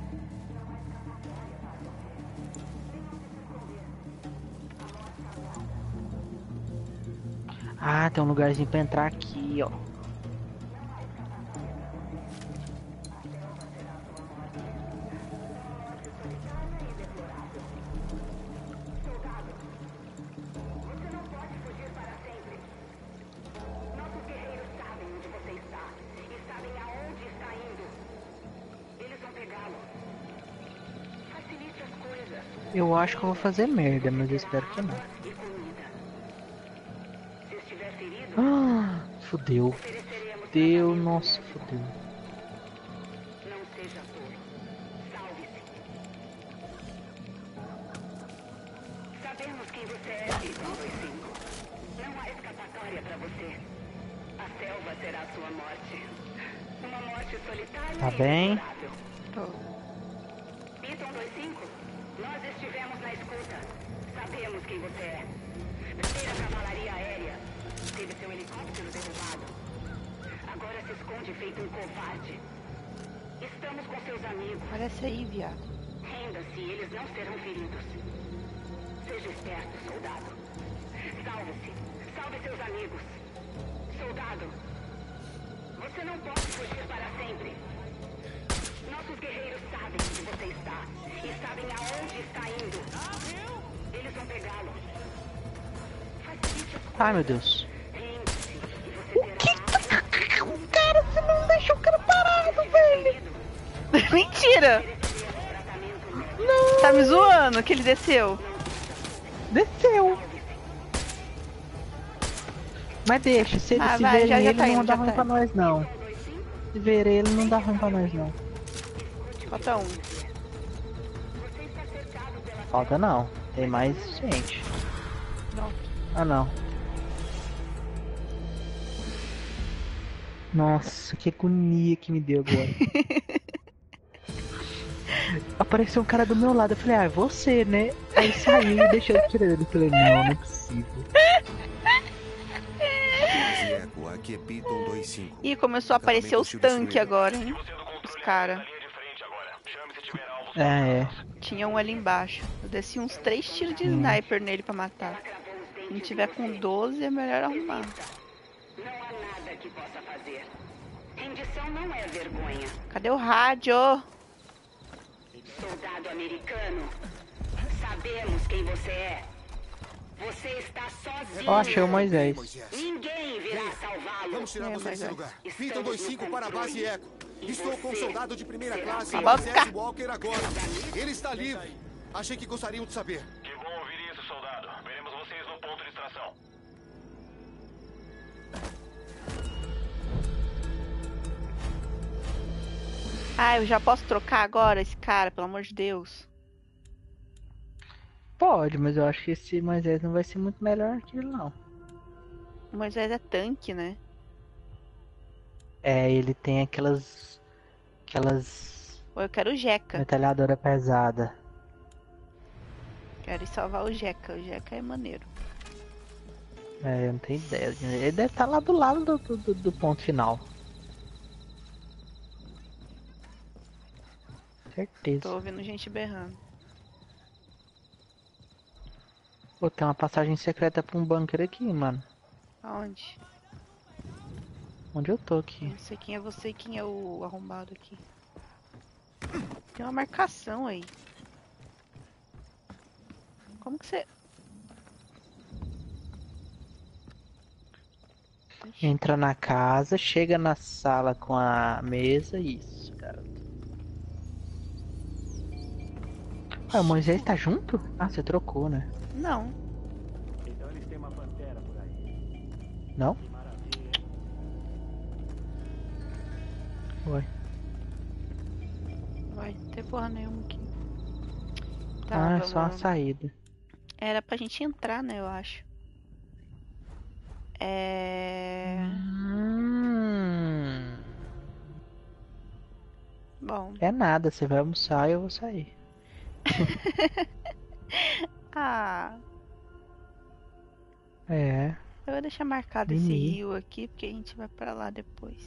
Ah, tem um lugarzinho pra entrar aqui, ó. Nossos guerreiros sabem onde você está. Eu acho que eu vou fazer merda, mas eu espero que não. e comida. Se estiver ferido, Ah, fudeu. ofereceremos Deu, tratamento nossa, médico. fudeu. Não seja tolo. Salve-se. Sabemos quem você é, Piton vinte e cinco. Não há escapatória pra você. A selva será sua morte. Uma morte solitária Tá e bem? memorável. Tô. Piton vinte e cinco, nós estivemos na escuta. Sabemos quem você é. Primeira Cavalaria Aérea. Teve seu helicóptero derrubado. Agora se esconde feito um covarde. Estamos com seus amigos. Parece aí, viado. Renda-se, eles não serão feridos. Seja esperto, soldado. Salve-se. Salve seus amigos. Soldado, você não pode fugir para sempre. Nossos guerreiros sabem onde você está. E sabem aonde está indo. Eles vão pegá-lo. Facilite as Ai, meu Deus. Rende-se e você terá Cara, você não deixou o cara parado, velho. Mentira! tratamento médico. Tá me zoando que ele desceu. Desceu. Mas deixa, se, Ah, se vai, verem já- já ele tá não indo, dá já ruim tá pra indo. nós não. Se ver ele não dá ruim pra nós não. Falta um. Falta não, tem mais gente. Não. Ah não. Nossa, que agonia que me deu agora. Apareceu um cara do meu lado, eu falei, ah, é você, né? Aí saiu e deixou eu tirar ele. Eu falei, não, não é possível. Base Eco, aqui é Piton vinte e cinco. Ih, começou a aparecer os tanques agora, hein? Os cara. Linha de frente agora. Chame se tiver alvos. É, é. Tinha um ali embaixo. Eu desci uns três tiros de sniper nele pra matar. Se não tiver com doze, é melhor arrumar. Não há nada que possa fazer. Rendição não é vergonha. Cadê o rádio? Soldado americano, sabemos quem você é. Você está sozinho. Ó, achei o Moisés. Moisés. Ninguém virá salvá-lo. Vamos tirar É, você desse Moisés. lugar. Piton vinte e cinco para a base Eco. Estou com um soldado de primeira classe, Tá bom, Moisés fica. Walker agora. Ele está livre. Achei que gostariam de saber. Que bom ouvir isso, soldado. Veremos vocês no ponto de extração. Ah, eu já posso trocar agora esse cara, pelo amor de Deus. Pode, mas eu acho que esse Moisés não vai ser muito melhor que ele não. O Moisés é tanque, né? É, ele tem aquelas. Aquelas. Ou eu quero o Jeca. Metralhadora pesada. Quero ir salvar o Jeca. O Jeca é maneiro. É, eu não tenho ideia. Ele deve estar lá do lado do, do, do ponto final. Certeza. Tô ouvindo gente berrando. Pô, tem uma passagem secreta pra um bunker aqui, mano. Aonde? Onde eu tô aqui? Não sei quem é você e quem é o arrombado aqui. Tem uma marcação aí. Como que você... Entra na casa, chega na sala com a mesa, isso, garoto. Ah, o Moisés tá junto? Ah, você trocou, né? Não. Então eles têm uma pantera por aí. Não? Que maravilha. Oi. Vai ter porra nenhuma aqui. ah, Tá, é vamos- só uma saída. Era pra gente entrar, né, eu acho. É... Hum, Bom. é nada, você vai almoçar e eu vou sair. Ah, É, eu vou deixar marcado esse Mimi. rio aqui, porque a gente vai pra lá depois.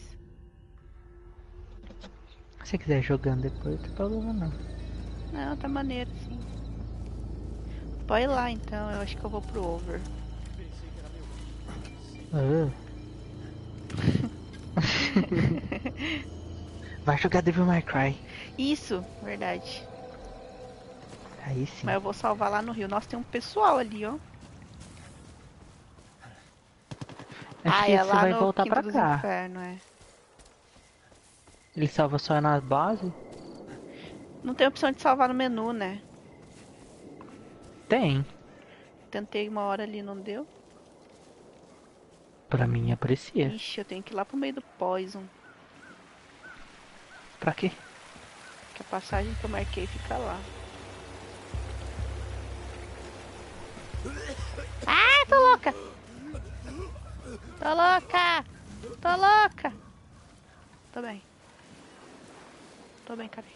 se você quiser jogando depois, não tem problema não. Não, tá maneiro, sim. Pode ir lá, então. Eu acho que eu vou pro over. Ah. Vai jogar Devil May Cry. Isso, verdade. Aí sim. Mas eu vou salvar lá no rio. Nossa, tem um pessoal ali, ó. Acho Ah, que é você lá vai no voltar Quinto pra dos cá. Infernos, é. Ele salva só na base? Não tem opção de salvar no menu, né? Tem. Tentei uma hora ali, não deu. Pra mim aprecia. Ixi, eu tenho que ir lá pro meio do Poison. Pra quê? Que a passagem que eu marquei fica lá. Ah, tô louca! Tô louca! Tô louca! Tô bem. Tô bem, cadê?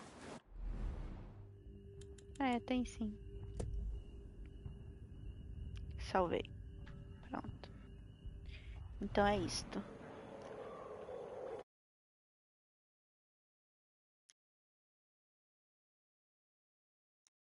É, tem sim. Salvei. Pronto. Então é isto.